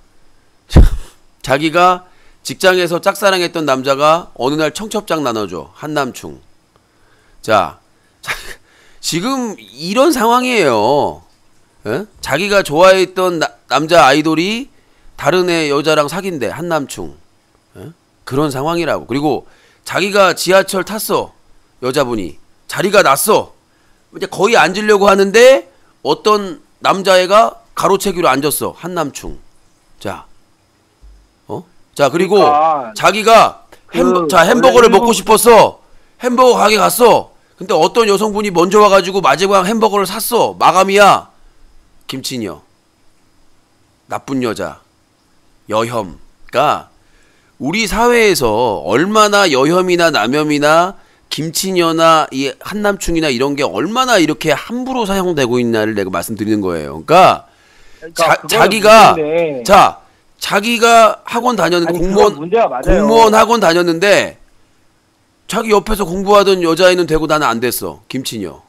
자기가 직장에서 짝사랑했던 남자가 어느 날 청첩장 나눠줘. 한남충. 자, 지금 이런 상황이에요. 에? 자기가 좋아했던 남자 아이돌이 다른 애 여자랑 사귄대. 한남충. 에? 그런 상황이라고. 그리고 자기가 지하철 탔어. 여자분이. 자리가 났어. 이제 거의 앉으려고 하는데 어떤 남자애가 가로채기로 앉았어. 한남충. 자. 자, 그리고 그러니까 자기가 햄버거를 먹고 싶었어. 햄버거 가게 갔어. 근데 어떤 여성분이 먼저 와가지고 마지막 햄버거를 샀어. 마감이야. 김치녀. 나쁜 여자. 여혐. 그러니까 우리 사회에서 얼마나 여혐이나 남혐이나 김치녀나 이 한남충이나 이런 게 얼마나 이렇게 함부로 사용되고 있나를 내가 말씀드리는 거예요. 그러니까 자기가 문제인데. 자, 자기가 학원 다녔는데 공무원 학원 다녔는데 자기 옆에서 공부하던 여자애는 되고 나는 안 됐어. 김치녀.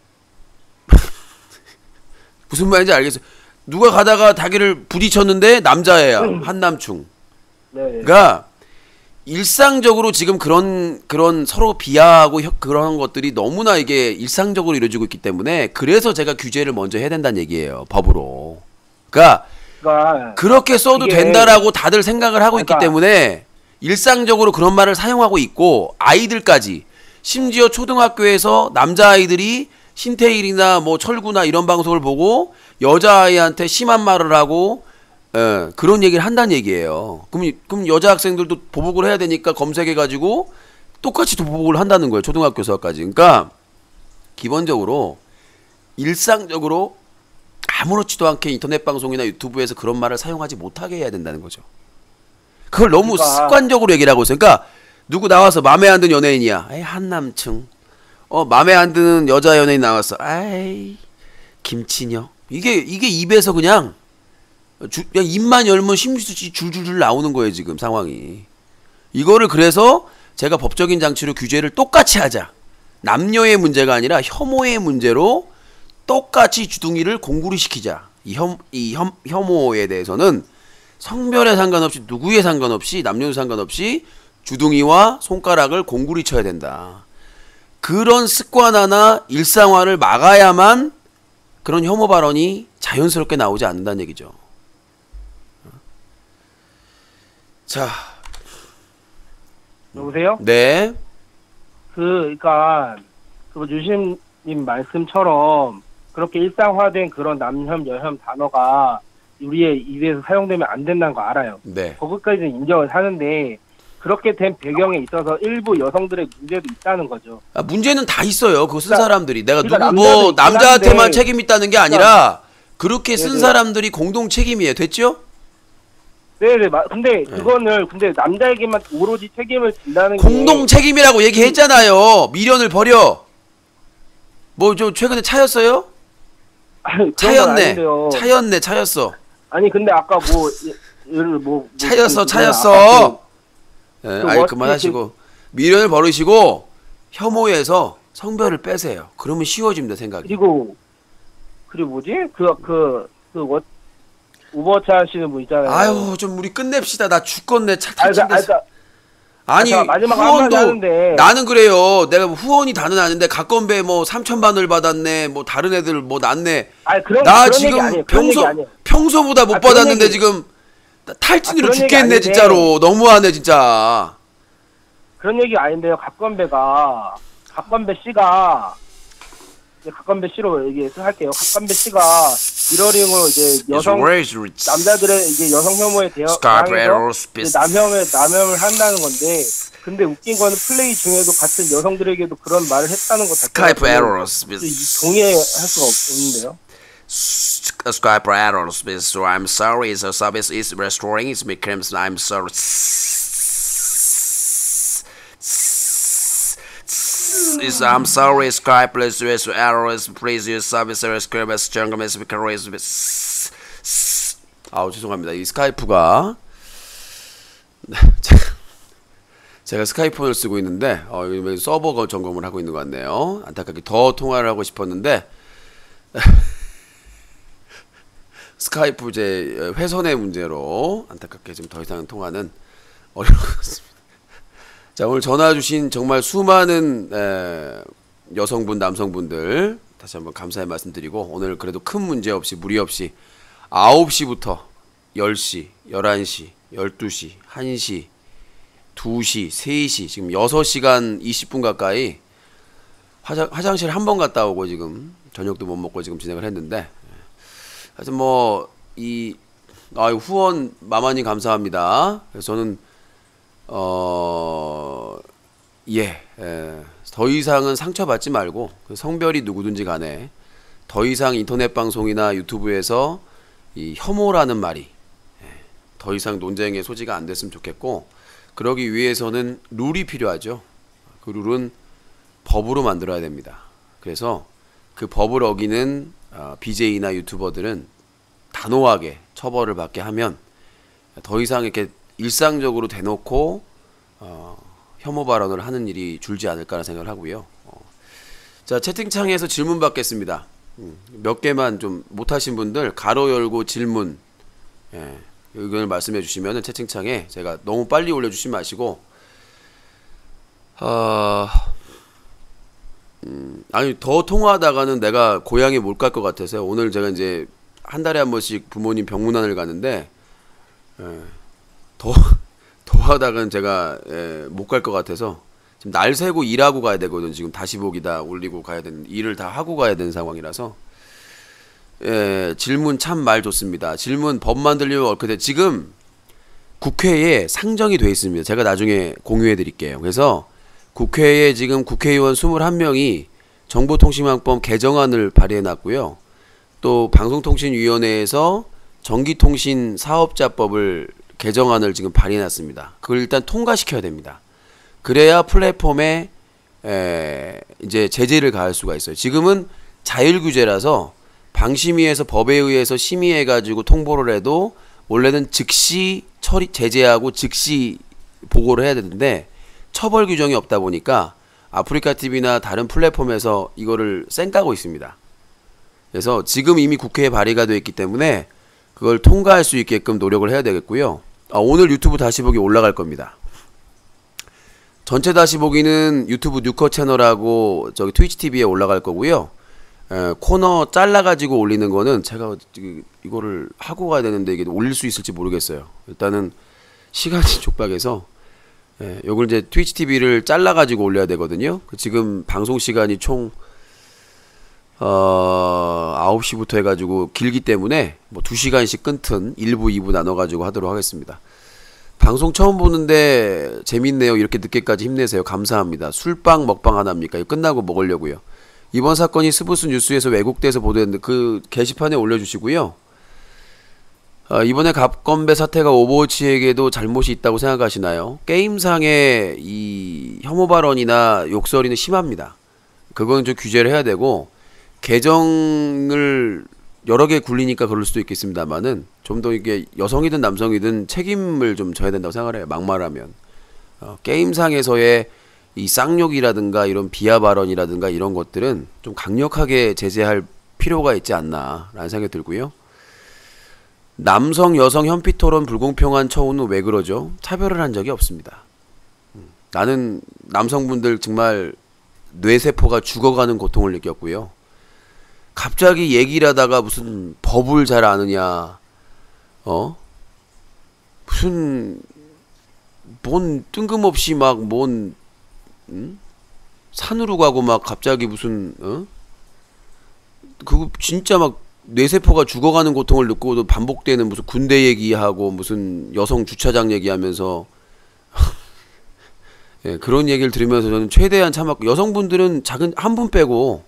무슨 말인지 알겠어. 누가 가다가 자기를 부딪혔는데 남자애야. 한남충. 네. 그러니까 일상적으로 지금 그런 서로 비하하고 그런 것들이 너무나 이게 일상적으로 이루어지고 있기 때문에 그래서 제가 규제를 먼저 해야 된다는 얘기예요. 법으로. 그러니까 그렇게 써도 된다라고 다들 생각을 하고 있기 때문에 일상적으로 그런 말을 사용하고 있고 아이들까지 심지어 초등학교에서 남자아이들이 신태일이나 뭐 철구나 이런 방송을 보고 여자아이한테 심한 말을 하고 그런 얘기를 한다는 얘기예요. 그럼 여자 학생들도 보복을 해야 되니까 검색해가지고 똑같이 보복을 한다는 거예요. 초등학교에서까지. 그러니까 기본적으로 일상적으로 아무렇지도 않게 인터넷 방송이나 유튜브에서 그런 말을 사용하지 못하게 해야 된다는 거죠. 그걸 너무 습관적으로 얘기를 하고 있어요. 그러니까 누구 나와서 맘에 안 드는 연예인이야. 에이, 한남충. 맘에 안 드는 여자 연예인 나왔어. 아이, 김치녀. 이게 입에서 그냥 입만 열면 심수지 줄줄줄 나오는 거예요. 지금 상황이. 이거를 그래서 제가 법적인 장치로 규제를 똑같이 하자. 남녀의 문제가 아니라 혐오의 문제로 똑같이 주둥이를 공구리 시키자. 혐오에 대해서는 성별에 상관없이 누구에 상관없이 남녀에 상관없이 주둥이와 손가락을 공구리 쳐야 된다. 그런 습관화나 일상화를 막아야만 그런 혐오 발언이 자연스럽게 나오지 않는다는 얘기죠. 자. 여보세요? 네. 그러니까 그 유심님 말씀처럼 그렇게 일상화된 그런 남혐 여혐 단어가 우리의 입에서 사용되면 안 된다는 거 알아요. 네. 거기까지는 인정을 하는데 그렇게 된 배경에 있어서 일부 여성들의 문제도 있다는 거죠. 아, 문제는 다 있어요. 그거 쓴 그러니까- 사람들이. 내가 그러니까 누구 뭐 남자도 남자한테만 있긴 책임 있다는 게 아니라 그렇게 쓴 네네. 사람들이 공동 책임이에요. 됐죠? 네네. 근데 근데 남자에게만 오로지 책임을 진다는 게 공동 책임이라고 얘기했잖아요. 미련을 버려. 뭐 좀 최근에 차였어요? 아니, 그런 건 차였네. 아닌데요. 차였어. 아니 근데 아까 차였어. 네, 아이 뭐 그만하시고 미련을 버리시고 혐오에서 성별을 빼세요. 그러면 쉬워집니다 생각이. 그리고 뭐지? 오버워치 하시는 분 있잖아요. 아유 좀 우리 끝냅시다. 나 죽겠네. 차 아니, 탈진돼서. 아니 자, 마지막 한마디 하는데 나는 그래요. 내가 후원이 다는 아는데 각건배 뭐 3,000반을 받았네. 뭐 다른 애들 뭐 낫네. 아니, 나 그런 지금 얘기 아니에요. 그런 얘기 아니에요. 평소보다 못 아, 그런 받았는데 얘기- 지금 탈진으로 그런 얘기 죽겠네 아닌데. 진짜로. 너무하네 진짜. 그런 얘기 아닌데요. 각건배 씨가 이제 각건배 씨로 얘기해서 할게요. 각건배 씨가 미러링으로 이제 남자들의 이제 여성 혐오에 대해서 남혐을 한다는 건데, 근데 웃긴 거는 플레이 중에도 같은 여성들에게도 그런 말을 했다는 것 자체가 동의할 수가 없는데요. Skype errors. So I'm sorry. The service is restoring. It becomes I'm sorry. I'm sorry. Skype errors. Please use service Skype as stronger as because. 아우 죄송합니다. 이 스카이프가 제가 스카이폰을 쓰고 있는데 이거 서버 점검을 하고 있는 것 같네요. 안타깝게 더 통화를 하고 싶었는데. 스카이프 제 회선의 문제로 안타깝게 좀 더 이상 통화는 어려울 것 같습니다. 자 오늘 전화 주신 정말 수많은 여성분 남성분들 다시 한번 감사의 말씀드리고 오늘 그래도 큰 문제 없이 무리 없이 9시부터 10시, 11시, 12시, 1시, 2시, 3시 지금 6시간 20분 가까이 화장실 한 번 갔다 오고 지금 저녁도 못 먹고 지금 진행을 했는데 하여튼 후원 마마님 감사합니다. 그래서 저는 더 이상은 상처받지 말고 성별이 누구든지 간에 더 이상 인터넷 방송이나 유튜브에서 이 혐오라는 말이 더 이상 논쟁의 소지가 안 됐으면 좋겠고 그러기 위해서는 룰이 필요하죠. 그 룰은 법으로 만들어야 됩니다. 그래서 그 법을 어기는 BJ나 유튜버들은 단호하게 처벌을 받게 하면 더 이상 이렇게 일상적으로 대놓고 혐오 발언을 하는 일이 줄지 않을까라는 생각을 하고요. 자 채팅창에서 질문 받겠습니다. 몇 개만 좀 못하신 분들 가로 열고 질문 의견을 말씀해 주시면 채팅창에 제가 너무 빨리 올려주시지 마시고 아니 더 통화하다가는 내가 고향에 못 갈 것 같아서요. 오늘 제가 이제 한 달에 한 번씩 부모님 병문안을 가는데 더 하다가는 제가 못 갈 것 같아서 지금 날 새고 일하고 가야 되거든. 지금 다시 보기 다 올리고 가야 되는 일을 다 하고 가야 되는 상황이라서 질문 참 말 좋습니다. 질문 법 만들려면 어떻게 지금 국회에 상정이 돼 있습니다. 제가 나중에 공유해 드릴게요. 그래서 국회에 지금 국회의원 21명이 정보통신망법 개정안을 발의해 놨고요. 또 방송통신위원회에서 전기통신 사업자법을 개정안을 지금 발의해 놨습니다. 그걸 일단 통과시켜야 됩니다. 그래야 플랫폼에 이제 제재를 가할 수가 있어요. 지금은 자율규제라서 방심위에서 법에 의해서 심의해가지고 통보를 해도 원래는 즉시 제재하고 즉시 보고를 해야 되는데 처벌 규정이 없다 보니까 아프리카TV나 다른 플랫폼에서 이거를 쌩까고 있습니다. 그래서 지금 이미 국회에 발의가 되어 있기 때문에 그걸 통과할 수 있게끔 노력을 해야 되겠고요. 오늘 유튜브 다시 보기 올라갈 겁니다. 전체 다시 보기는 유튜브 뉴커 채널하고 저기 트위치 TV에 올라갈 거고요. 코너 잘라가지고 올리는 거는 제가 이거를 하고 가야 되는데 이게 올릴 수 있을지 모르겠어요. 일단은 시간이 촉박해서 예, 요걸 이제 트위치 TV를 잘라가지고 올려야 되거든요. 지금 방송 시간이 총 9시부터 해가지고 길기 때문에 뭐 2시간씩 끊든 1부, 2부 나눠가지고 하도록 하겠습니다. 방송 처음 보는데 재밌네요. 이렇게 늦게까지 힘내세요. 감사합니다. 술빵 먹방 하나 합니까? 이거 끝나고 먹으려고요. 이번 사건이 스브스 뉴스에서 왜곡돼서 보도했는데 그 게시판에 올려주시고요. 이번에 갑건배 사태가 오버워치에게도 잘못이 있다고 생각하시나요? 게임상의 이 혐오 발언이나 욕설이는 심합니다. 그건 좀 규제를 해야 되고, 계정을 여러 개 굴리니까 그럴 수도 있겠습니다만은 좀 더 이게 여성이든 남성이든 책임을 좀 져야 된다고 생각을 해요. 막말하면 게임상에서의 이 쌍욕이라든가 이런 비하 발언이라든가 이런 것들은 좀 강력하게 제재할 필요가 있지 않나라는 생각이 들고요. 남성 여성 현피 토론 불공평한 처우는 왜 그러죠? 차별을 한 적이 없습니다. 나는 남성분들 정말 뇌세포가 죽어가는 고통을 느꼈고요. 갑자기 얘기를 하다가 무슨 법을 잘 아느냐, 무슨 뭔 뜬금없이 막 뭔 산으로 가고 막 갑자기 무슨 그거 진짜 막 뇌세포가 죽어가는 고통을 느끼고도 반복되는 무슨 군대 얘기하고 무슨 여성 주차장 얘기하면서 예, 그런 얘기를 들으면서 저는 최대한 참았고, 여성분들은 작은 한 분 빼고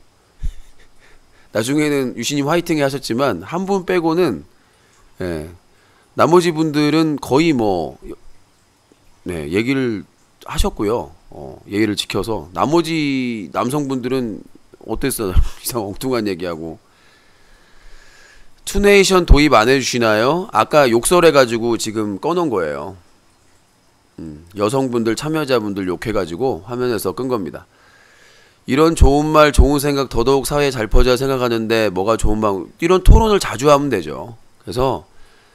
나중에는 유신님 화이팅 하셨지만 한 분 빼고는 예, 나머지 분들은 거의 뭐 네, 얘기를 하셨고요. 예의를 지켜서. 나머지 남성분들은 어땠어요? 이상 엉뚱한 얘기하고. 투네이션 도입 안 해주시나요? 아까 욕설해가지고 지금 꺼놓은 거예요. 여성분들 참여자분들 욕해가지고 화면에서 끈 겁니다. 이런 좋은 말 좋은 생각 더더욱 사회에 잘 퍼져야 생각하는데 뭐가 좋은 방, 이런 토론을 자주 하면 되죠. 그래서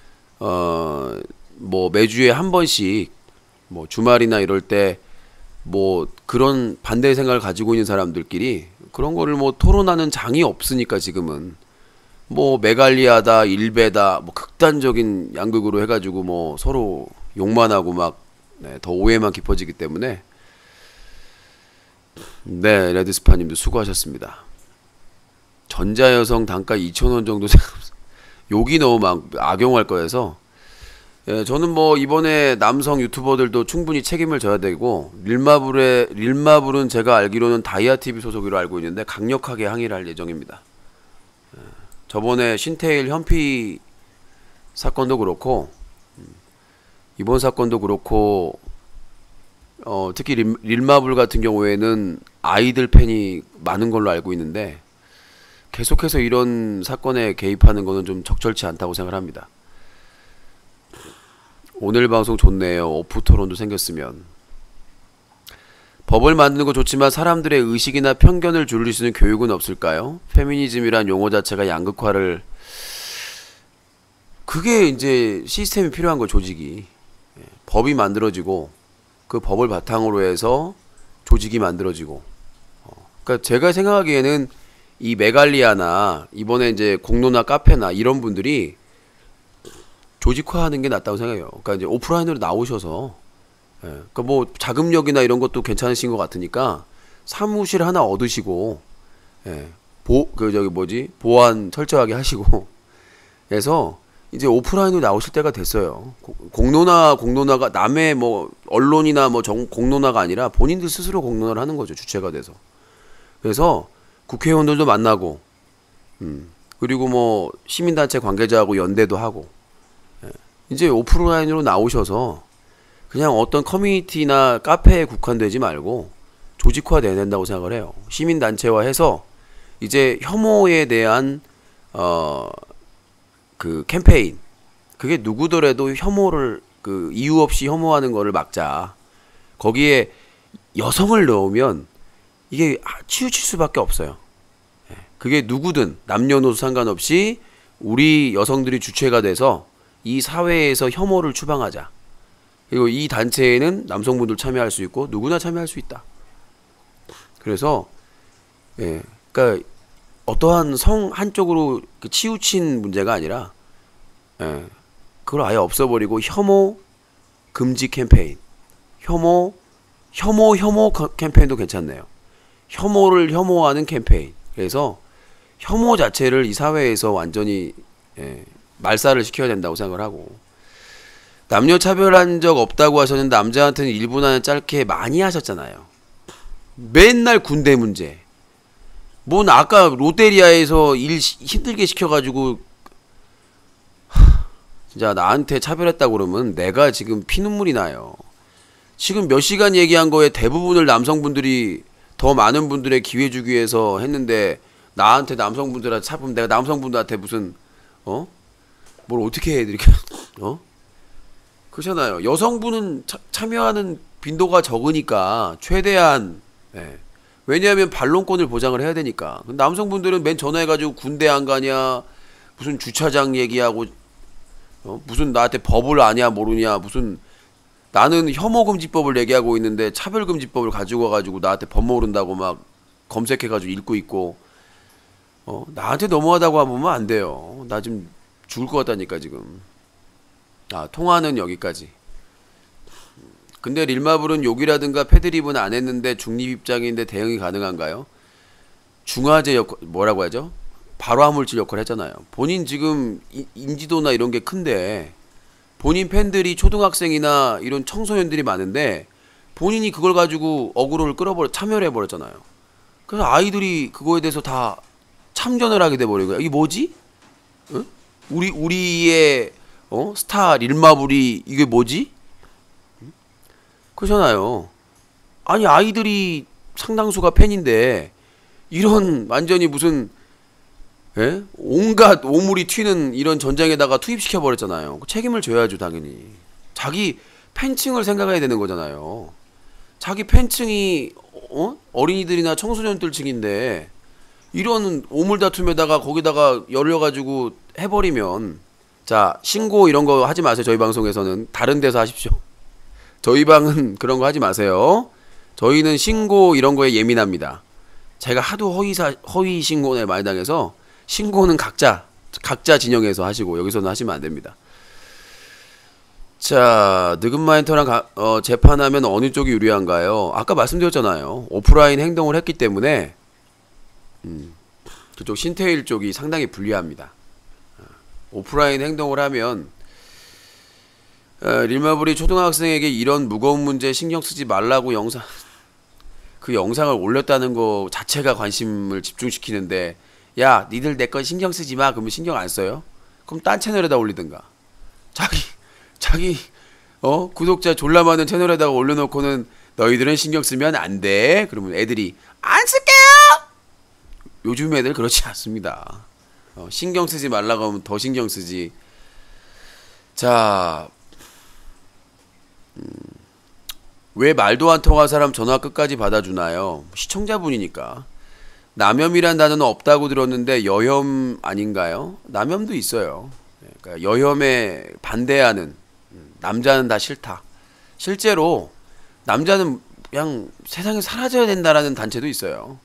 뭐 매주에 한 번씩 뭐 주말이나 이럴 때 뭐 그런 반대 생각을 가지고 있는 사람들끼리 그런 거를 뭐 토론하는 장이 없으니까 지금은 뭐 메갈리아다 일베다 뭐 극단적인 양극으로 해가지고 뭐 서로 욕만 하고 막 네, 더 오해만 깊어지기 때문에. 네, 레드스파님도 수고하셨습니다. 전자여성 단가 2,000원 정도 욕이 너무 막 악용할 거여서 예, 저는 뭐 이번에 남성 유튜버들도 충분히 책임을 져야 되고, 릴마블은 제가 알기로는 다이아TV 소속으로 알고 있는데 강력하게 항의를 할 예정입니다. 예, 저번에 신태일 현피 사건도 그렇고 이번 사건도 그렇고 특히 릴마블 같은 경우에는 아이들 팬이 많은 걸로 알고 있는데 계속해서 이런 사건에 개입하는 거는 좀 적절치 않다고 생각합니다. 오늘 방송 좋네요. 오프 토론도 생겼으면. 법을 만드는 거 좋지만 사람들의 의식이나 편견을 줄일 수 있는 교육은 없을까요? 페미니즘이란 용어 자체가 양극화를, 그게 이제 시스템이 필요한 거, 조직이. 법이 만들어지고 그 법을 바탕으로 해서 조직이 만들어지고. 그러니까 제가 생각하기에는 이 메갈리아나 이번에 이제 공로나 카페나 이런 분들이 조직화하는 게 낫다고 생각해요. 그러니까 이제 오프라인으로 나오셔서, 예, 그러니까 뭐 자금력이나 이런 것도 괜찮으신 것 같으니까 사무실 하나 얻으시고, 예, 보안 철저하게 하시고 해서 이제 오프라인으로 나오실 때가 됐어요. 공론화가 남의 뭐 언론이나 뭐 공론화가 아니라 본인들 스스로 공론화를 하는 거죠. 주체가 돼서. 그래서 국회의원들도 만나고, 그리고 뭐 시민단체 관계자하고 연대도 하고, 이제 오프라인으로 나오셔서 그냥 어떤 커뮤니티나 카페에 국한되지 말고 조직화돼야 된다고 생각을 해요. 시민단체화해서 이제 혐오에 대한 그 캠페인, 그게 누구더라도 혐오를 그 이유 없이 혐오하는 거를 막자. 거기에 여성을 넣으면 이게 치우칠 수밖에 없어요. 그게 누구든 남녀노소 상관없이 우리 여성들이 주체가 돼서 이 사회에서 혐오를 추방하자. 그리고 이 단체에는 남성분들 참여할 수 있고 누구나 참여할 수 있다. 그래서 예, 그러니까 어떠한 성 한쪽으로 치우친 문제가 아니라, 예, 그걸 아예 없애버리고 혐오 금지 캠페인, 혐오 캠페인도 괜찮네요. 혐오를 혐오하는 캠페인. 그래서 혐오 자체를 이 사회에서 완전히 말살을 시켜야 된다고 생각을 하고, 남녀 차별한 적 없다고 하셨는데 남자한테는 1분 안에 짧게 많이 하셨잖아요. 맨날 군대 문제. 뭔 아까 롯데리아에서 일 힘들게 시켜가지고 진짜 나한테 차별했다고 그러면 내가 지금 피눈물이 나요. 지금 몇 시간 얘기한 거에 대부분을 남성분들이 더 많은 분들의 기회 주기 위해서 했는데, 나한테 남성분들한테 차보면 내가 남성분들한테 무슨 뭘 어떻게 해 이렇게 그렇잖아요. 여성분은 참여하는 빈도가 적으니까 최대한 왜냐하면 반론권을 보장을 해야 되니까. 남성분들은 맨 전화해가지고 군대 안 가냐, 무슨 주차장 얘기하고 무슨 나한테 법을 아냐 모르냐, 무슨 나는 혐오금지법을 얘기하고 있는데 차별금지법을 가지고 와가지고 나한테 법 모른다고 막 검색해가지고 읽고 있고, 나한테 너무하다고 하면 안 돼요. 나 지금 죽을 것 같다니까 지금. 통화는 여기까지. 근데 릴마블은 욕이라든가 패드립은 안 했는데 중립 입장인데 대응이 가능한가요? 중화제 역할, 뭐라고 하죠? 발화물질 역할을 했잖아요. 본인 지금 인지도나 이런 게 큰데, 본인 팬들이 초등학생이나 이런 청소년들이 많은데 본인이 그걸 가지고 어그로를 참여를 해버렸잖아요. 그래서 아이들이 그거에 대해서 다 참전을 하게 돼버린 거야. 이게 뭐지? 응? 우리의 스타 릴마블이 이게 뭐지? 그렇잖아요. 아니 아이들이 상당수가 팬인데 이런 완전히 무슨 온갖 오물이 튀는 이런 전쟁에다가 투입시켜 버렸잖아요. 책임을 져야죠 당연히. 자기 팬층을 생각해야 되는 거잖아요. 자기 팬층이 어린이들이나 청소년들층인데 이런 오물 다툼에다가 거기다가 열려가지고 해버리면, 자 신고 이런 거 하지 마세요. 저희 방송에서는 다른 데서 하십시오. 저희 방은 그런 거 하지 마세요. 저희는 신고 이런 거에 예민합니다. 제가 하도 허위 신고에 많이 당해서 신고는 각자 진영에서 하시고 여기서는 하시면 안 됩니다. 자, 느긋마인터랑 재판하면 어느 쪽이 유리한가요? 아까 말씀드렸잖아요. 오프라인 행동을 했기 때문에 그쪽 신태일 쪽이 상당히 불리합니다. 오프라인 행동을 하면 릴마블이 초등학생에게 이런 무거운 문제 신경 쓰지 말라고 그 영상을 올렸다는 거 자체가 관심을 집중시키는데, 야 니들 내 건 신경 쓰지 마 그러면 신경 안 써요? 그럼 딴 채널에다 올리든가. 자기 구독자 졸라 많은 채널에다가 올려놓고는 너희들은 신경 쓰면 안 돼. 그러면 애들이 안 쓸게요. 요즘 애들 그렇지 않습니다. 신경 쓰지 말라고 하면 더 신경 쓰지. 자, 왜 말도 안 통한 사람 전화 끝까지 받아주나요? 시청자분이니까. 남염이란 단어는 없다고 들었는데 여염 아닌가요? 남염도 있어요. 그러니까 여염에 반대하는, 남자는 다 싫다. 실제로 남자는 그냥 세상에 사라져야 된다라는 단체도 있어요.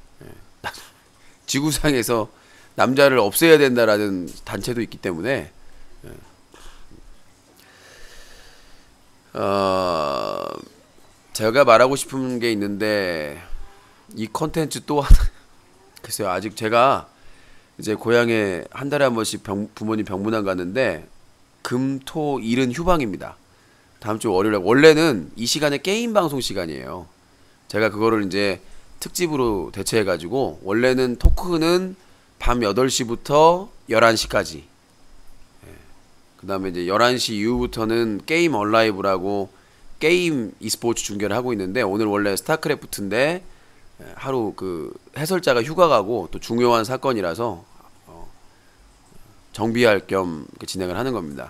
지구상에서 남자를 없애야 된다라는 단체도 있기 때문에 제가 말하고 싶은 게 있는데 이 컨텐츠 또 하나 글쎄요. 아직 제가 이제 고향에 한 달에 한 번씩 부모님 병문안 가는데 금, 토, 일은 휴방입니다. 다음 주 월요일에. 원래는 이 시간에 게임 방송 시간이에요. 제가 그거를 이제 특집으로 대체해가지고 원래는 토크는 밤 8시부터 11시까지, 그 다음에 이제 11시 이후부터는 게임 얼라이브라고 게임 e스포츠 중계를 하고 있는데, 오늘 원래 스타크래프트인데 하루 그 해설자가 휴가 가고 또 중요한 사건이라서 정비할 겸 진행을 하는 겁니다.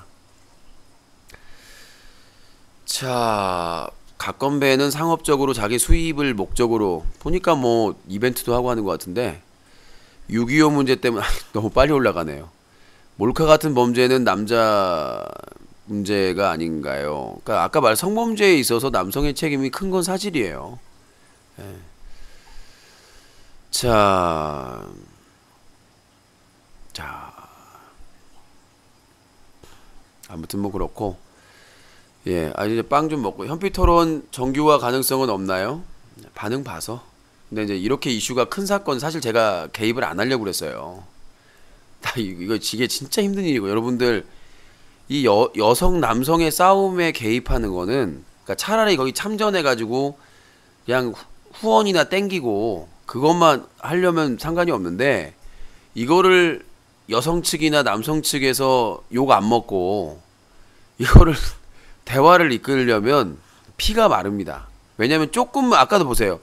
자, 갓건배는 상업적으로 자기 수입을 목적으로, 보니까 뭐 이벤트도 하고 하는 것 같은데 6.25 문제 때문에 너무 빨리 올라가네요. 몰카 같은 범죄는 남자 문제가 아닌가요? 그러니까 아까 말 성범죄에 있어서 남성의 책임이 큰 건 사실이에요. 자, 아무튼 뭐 그렇고, 예, 이제 빵 좀 먹고 현피 토론 정규화 가능성은 없나요? 반응 봐서. 근데 이제 이렇게 이슈가 큰 사건 사실 제가 개입을 안 하려고 그랬어요. 이거 이게 진짜 힘든 일이고 여러분들 이 여성 남성의 싸움에 개입하는 거는 그러니까 차라리 거기 참전해 가지고 그냥 후원이나 땡기고 그것만 하려면 상관이 없는데 이거를 여성 측이나 남성 측에서 욕 안 먹고 이거를 대화를 이끌려면 피가 마릅니다. 왜냐면 조금 아까도 보세요.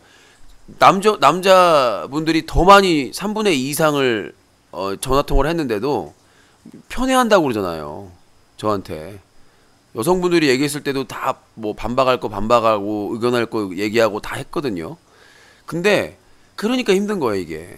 남자분들이 더 많이 3분의 2 이상을 전화통화를 했는데도 편애한다고 그러잖아요. 저한테. 여성분들이 얘기했을 때도 다 뭐 반박할 거 반박하고 의견할 거 얘기하고 다 했거든요. 근데 그러니까 힘든 거예요, 이게.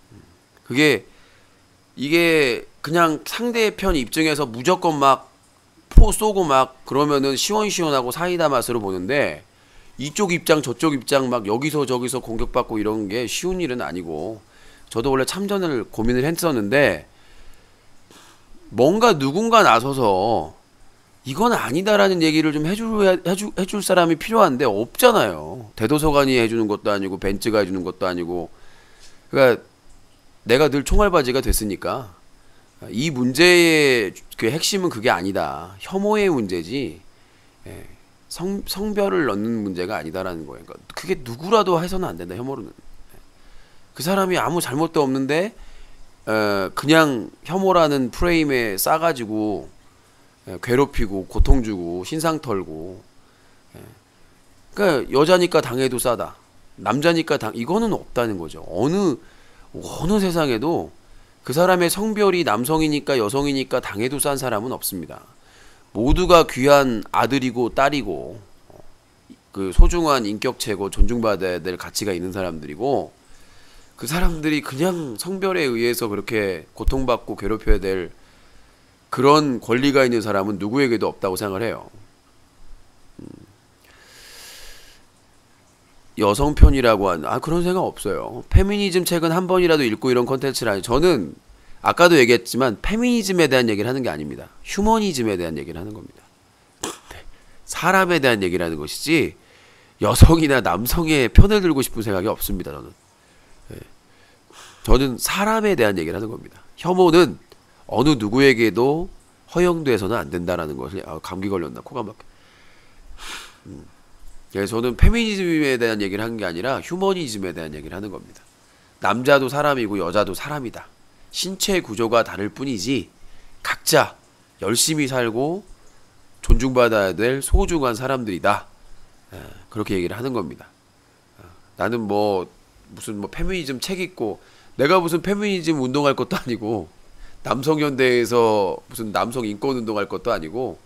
이게 그냥 상대편 입장에서 무조건 막 포 쏘고 막 그러면은 시원시원하고 사이다 맛으로 보는데 이쪽 입장 저쪽 입장 막 여기서 저기서 공격받고 이런 게 쉬운 일은 아니고 저도 원래 참전을 고민을 했었는데 뭔가 누군가 나서서 이건 아니다라는 얘기를 좀 해줄 사람이 필요한데 없잖아요. 대도서관이 해주는 것도 아니고 벤츠가 해주는 것도 아니고 그러니까 내가 늘 총알바지가 됐으니까 이 문제의 그 핵심은 그게 아니다. 혐오의 문제지 성별을 넣는 문제가 아니다라는 거예요. 그러니까 그게 누구라도 해서는 안 된다. 혐오로는. 그 사람이 아무 잘못도 없는데 그냥 혐오라는 프레임에 싸가지고 괴롭히고 고통 주고 신상 털고 그러니까 여자니까 당해도 싸다. 남자니까 이거는 없다는 거죠. 어느 세상에도 그 사람의 성별이 남성이니까 여성이니까 당해도 싼 사람은 없습니다. 모두가 귀한 아들이고 딸이고 그 소중한 인격체고 존중받아야 될 가치가 있는 사람들이고 그 사람들이 그냥 성별에 의해서 그렇게 고통받고 괴롭혀야 될 그런 권리가 있는 사람은 누구에게도 없다고 생각을 해요. 여성 편이라고 하는 그런 생각 없어요. 페미니즘 책은 한 번이라도 읽고 이런 컨텐츠를 저는 아까도 얘기했지만 페미니즘에 대한 얘기를 하는 게 아닙니다. 휴머니즘에 대한 얘기를 하는 겁니다. 사람에 대한 얘기를 하는 것이지 여성이나 남성의 편을 들고 싶은 생각이 없습니다. 저는 사람에 대한 얘기를 하는 겁니다. 혐오는 어느 누구에게도 허용돼서는 안 된다라는 것을 감기 걸렸나 코가 막 저는 페미니즘에 대한 얘기를 하는 게 아니라 휴머니즘에 대한 얘기를 하는 겁니다. 남자도 사람이고 여자도 사람이다. 신체 구조가 다를 뿐이지 각자 열심히 살고 존중받아야 될 소중한 사람들이다. 그렇게 얘기를 하는 겁니다. 나는 무슨 페미니즘 책 읽고 내가 무슨 페미니즘 운동할 것도 아니고 남성연대에서 무슨 남성 인권 운동할 것도 아니고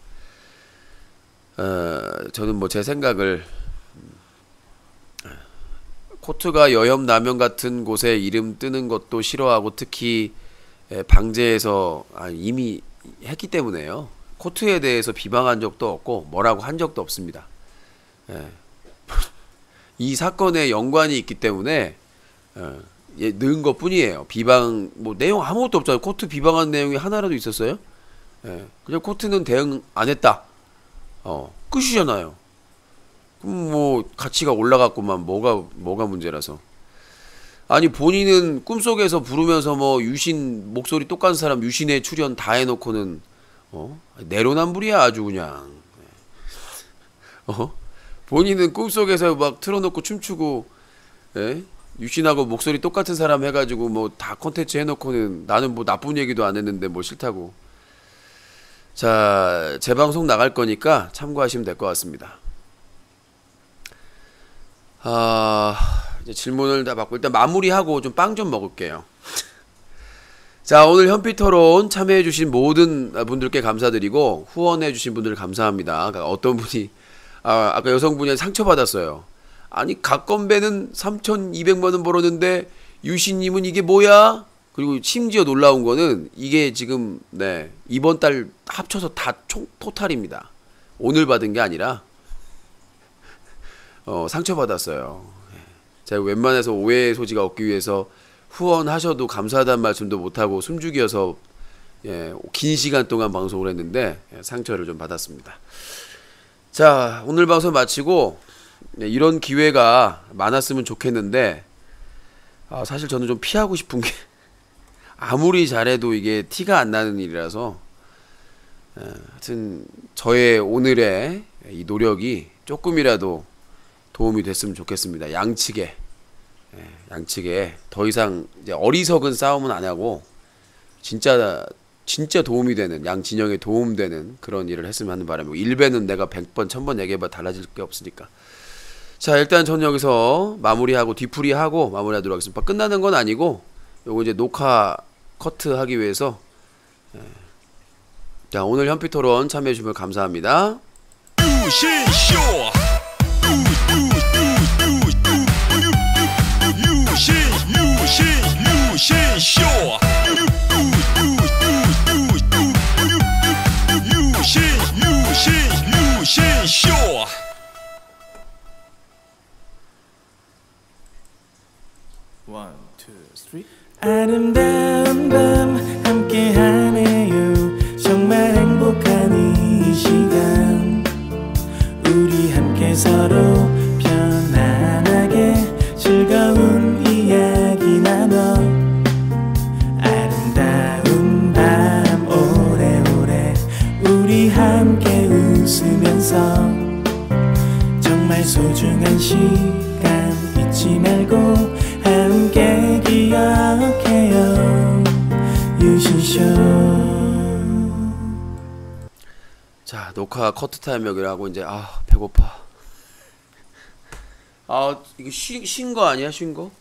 저는 제 생각을 코트가 여혐 남용 같은 곳에 이름 뜨는 것도 싫어하고 특히 방제에서 이미 했기 때문에요. 코트에 대해서 비방한 적도 없고 뭐라고 한 적도 없습니다. 이 사건에 연관이 있기 때문에 넣은 것 뿐이에요. 비방 내용 아무것도 없잖아요. 코트 비방한 내용이 하나라도 있었어요? 그냥 코트는 대응 안 했다. 끝이잖아요. 그럼 가치가 올라갔구만. 뭐가 문제라서. 아니 본인은 꿈속에서 부르면서 유신 목소리 똑같은 사람 유신에 출연 다 해놓고는 내로남불이야 아주 그냥. 본인은 꿈속에서 막 틀어놓고 춤추고 유신하고 목소리 똑같은 사람 해가지고 다 콘텐츠 해놓고는 나는 나쁜 얘기도 안 했는데 싫다고. 자, 재방송 나갈 거니까 참고하시면 될 것 같습니다. 이제 질문을 다 받고 일단 마무리하고 좀 빵 좀 먹을게요. 자, 오늘 현피토론 참여해주신 모든 분들께 감사드리고 후원해주신 분들 감사합니다. 어떤 분이 아까 여성분이 상처받았어요. 아니 갓건배는 3,200만원 벌었는데 유신님은 이게 뭐야? 그리고 심지어 놀라운 거는 이게 지금 이번 달 합쳐서 다 토탈입니다. 오늘 받은 게 아니라 상처받았어요. 제가 웬만해서 오해의 소지가 없기 위해서 후원하셔도 감사하다는 말씀도 못하고 숨죽여서 긴 시간 동안 방송을 했는데 상처를 좀 받았습니다. 자, 오늘 방송 마치고 이런 기회가 많았으면 좋겠는데 사실 저는 좀 피하고 싶은 게 아무리 잘해도 이게 티가 안 나는 일이라서 하여튼 저의 오늘의 이 노력이 조금이라도 도움이 됐으면 좋겠습니다. 양측에 더 이상 이제 어리석은 싸움은 안 하고 진짜 도움이 되는, 양 진영에 도움되는 그런 일을 했으면 하는 바람이고, 일배는 내가 100번 1000번 얘기해봐 달라질 게 없으니까. 자, 일단 전 여기서 마무리하고 뒤풀이하고 마무리하도록 하겠습니다. 끝나는 건 아니고 요거 이제 녹화 커트 하기 위해서 자, 오늘 현피토론 참여해 주시면 감사합니다. 아름다운 밤 함께하네요. 정말 행복한 이 시간, 우리 함께 서로 편안하게 즐거운 이야기 나눠 아름다운 밤 오래오래 우리 함께 웃으면서 정말 소중한 시간 잊지 말고 함께 기억해요. 유신쇼. 자, 녹화 커트 타임 여기를 하고 이제 배고파. 이거 쉰 거 아니야? 쉰 거?